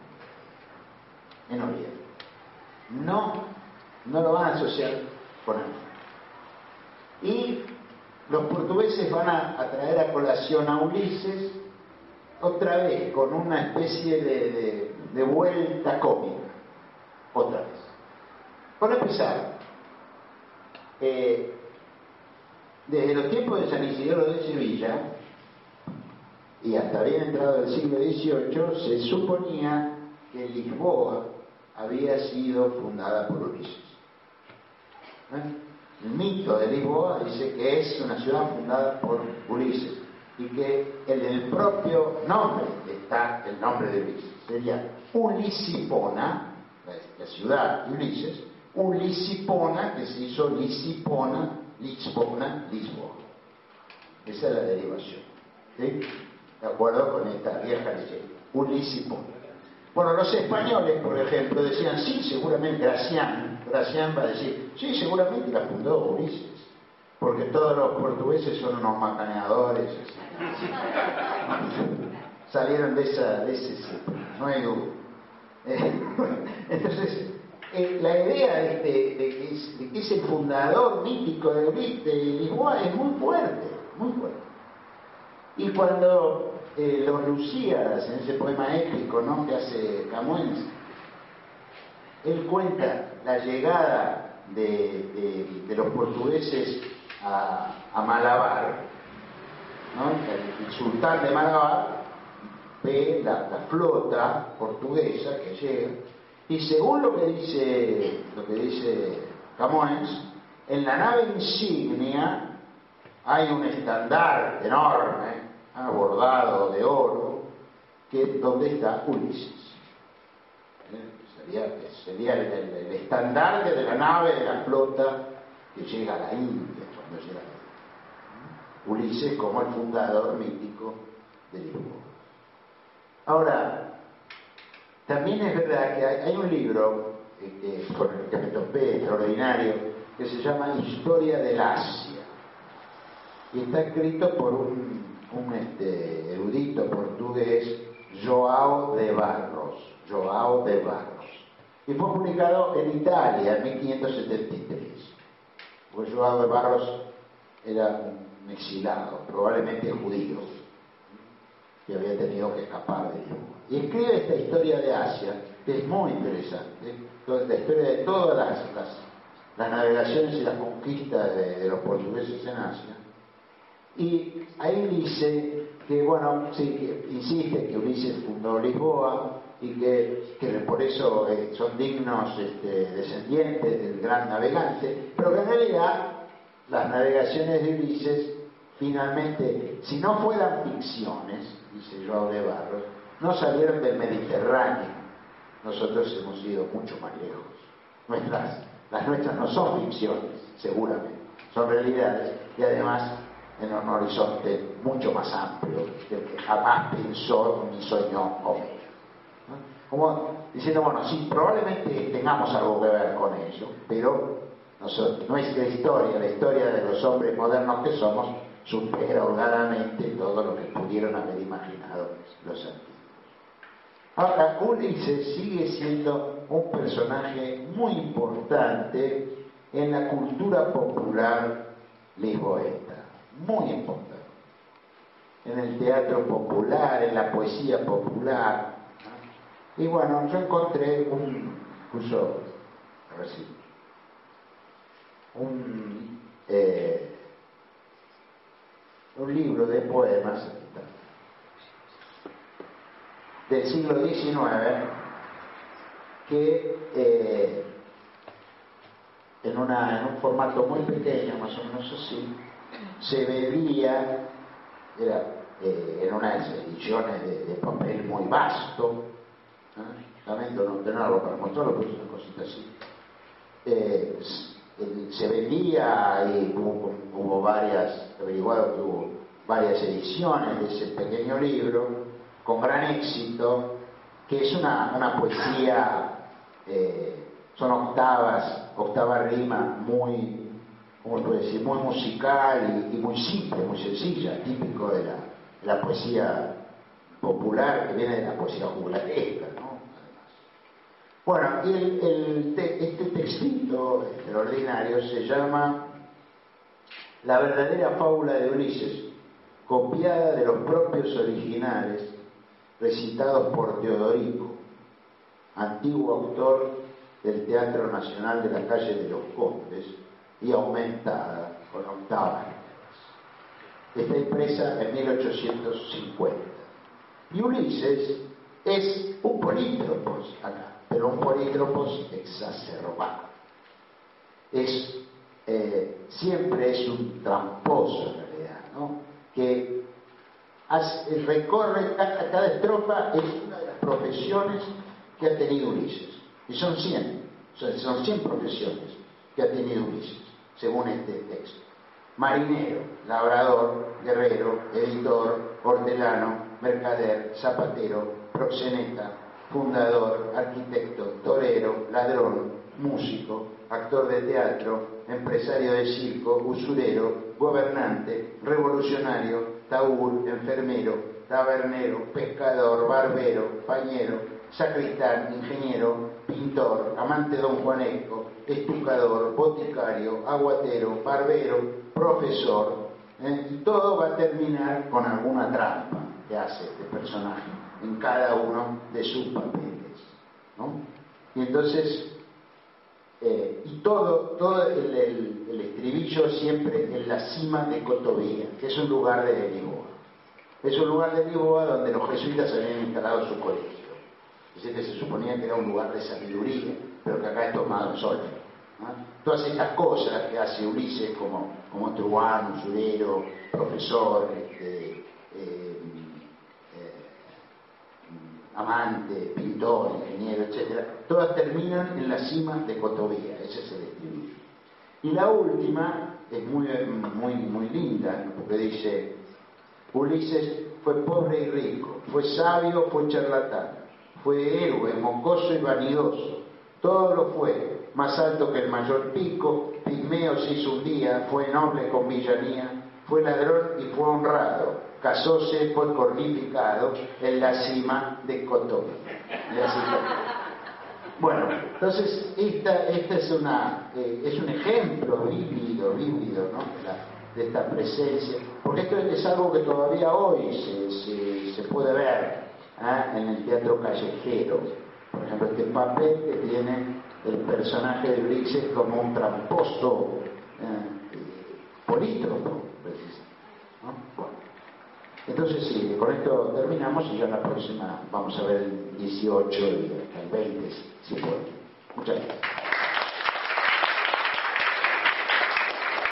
en Oriente. No, no lo van a asociar con América. Y los portugueses van a, a traer a colación a Ulises otra vez con una especie de, de, de vuelta cómica, otra vez. Por empezar, eh, desde los tiempos de San Isidoro de Sevilla y hasta bien entrado el siglo dieciocho se suponía que Lisboa había sido fundada por Ulises. ¿Eh? El mito de Lisboa dice que es una ciudad fundada por Ulises y que en el propio nombre está el nombre de Ulises. Sería Ulisipona, la ciudad de Ulises, Ulisipona, que se hizo Lisipona, Lisbona, Lisboa. Esa es la derivación, ¿sí? De acuerdo con esta vieja leyenda, Ulisipona. Bueno, los españoles, por ejemplo, decían, sí, seguramente, Gracián, Gracián va a decir, sí, seguramente la fundó Ulises, porque todos los portugueses son unos macaneadores, salieron de, esa, de ese sitio, no hay duda. Entonces, eh, la idea de, de, de, que es, de que es el fundador mítico de, de Lisboa es muy fuerte, muy fuerte. Y cuando eh, los Lusíadas, en ese poema épico, ¿no?, que hace Camões, él cuenta la llegada de, de, de los portugueses a, a Malabar, ¿no? El, el sultán de Malabar ve la, la flota portuguesa que llega, y según lo que dice lo que dice Camões, en la nave insignia hay un estandarte enorme, bordado de oro, que donde está Ulises. ¿Eh? Sería, sería el, el, el estandarte de la nave de la flota que llega a la India cuando llega a la India. Ulises como el fundador mítico de Lisboa. Ahora, también es verdad que hay, hay un libro eh, con el que me topé extraordinario que se llama Historia del Asia. y está escrito por un, un este, erudito portugués, João de Barros, João de Barros, y fue publicado en Italia en mil quinientos setenta y tres, porque João de Barros era un exilado, probablemente judío, que había tenido que escapar de Lisboa. Y escribe esta historia de Asia, que es muy interesante, la historia de todas las, las, las navegaciones y las conquistas de, de los portugueses en Asia. Y ahí dice que, bueno, sí, que insiste que Ulises fundó Lisboa y que, que por eso eh, son dignos este, descendientes del gran navegante, pero que en realidad las navegaciones de Ulises finalmente, si no fueran ficciones, dice João de Barros, no salieron del Mediterráneo. Nosotros hemos ido mucho más lejos. Nuestras, las nuestras no son ficciones, seguramente, son realidades, y además en un horizonte mucho más amplio del que jamás pensó ni soñó Homero, ¿no? Como diciendo, bueno, sí, probablemente tengamos algo que ver con ello, pero nosotros, nuestra historia, la historia de los hombres modernos que somos, supera holgadamente todo lo que pudieron haber imaginado los antiguos. Ahora, Ulises sigue siendo un personaje muy importante en la cultura popular lisboeta, muy importante. En el teatro popular, en la poesía popular, ¿no? Y bueno, yo encontré un, incluso, a ver si, un, eh, un libro de poemas, aquí está, del siglo diecinueve, que eh, en, una, en un formato muy pequeño, más o menos así, se vendía, era eh, en unas ediciones de, de papel muy vasto, ¿eh? Lamento no tenerlo para mostrarlo, pero es una cosita así. Eh, se vendía y hubo, hubo varias, averiguado que hubo varias ediciones de ese pequeño libro, con gran éxito, que es una, una poesía, eh, son octavas, octava rima, muy, ¿cómo puedo decir?, muy musical y, y muy simple, muy sencilla, típico de la, de la poesía popular, que viene de la poesía juglaresca, ¿no? Bueno, y el, el te, este textito extraordinario se llama La verdadera fábula de Ulises, copiada de los propios originales, recitados por Teodorico, antiguo autor del Teatro Nacional de la calle de los Condes, y aumentada con octavas. Está impresa en mil ochocientos cincuenta. Y Ulises es un polítropos acá, pero un polítropos exacerbado. Es, eh, siempre es un tramposo en realidad, ¿no? Que hace, recorre, cada, cada estrofa es una de las profesiones que ha tenido Ulises. Y son cien, o sea, son cien profesiones que ha tenido Ulises, según este texto. Marinero, labrador, guerrero, editor, hortelano, mercader, zapatero, proxeneta, fundador, arquitecto, torero, ladrón, músico, actor de teatro, empresario de circo, usurero, gobernante, revolucionario, taur, enfermero, tabernero, pescador, barbero, pañero, sacristán, ingeniero, pintor, amante don Juanesco, estucador, boticario, aguatero, barbero, profesor, ¿eh? Y todo va a terminar con alguna trampa que hace este personaje en cada uno de sus papeles, ¿no? Y entonces, eh, y todo, todo el, el, el estribillo siempre en la cima de Cotovía, que es un lugar de Lisboa. Es un lugar de Lisboa donde los jesuitas habían instalado su colegio. Es decir, que se suponía que era un lugar de sabiduría, pero que acá es tomado en sol, ¿no? Todas estas cosas que hace Ulises como, como truán, usurero, profesor, este, eh, eh, amante, pintor, ingeniero, etcétera, todas terminan en la cima de Cotovía. Ese es el estribillo. Y la última es muy, muy, muy linda, porque dice: Ulises fue pobre y rico, fue sabio, fue charlatán, fue héroe, mocoso y vanidoso, todo lo fue, más alto que el mayor pico, pigmeo se hizo un día, fue noble con villanía, fue ladrón y fue honrado, casóse, fue cornificado en la cima de Cotón. Y así está. Bueno, entonces esta, esta es, una, eh, es un ejemplo vívido, vívido, ¿no? de, la, de esta presencia, porque esto es algo que todavía hoy se, se, se puede ver ¿eh? en el teatro callejero. Por ejemplo, este papel que tiene el personaje de Ulises como un tramposo eh, polítropo, ¿no? Bueno. Entonces sí, con esto terminamos y ya la próxima vamos a ver el dieciocho y hasta el veinte, si puede. Muchas gracias.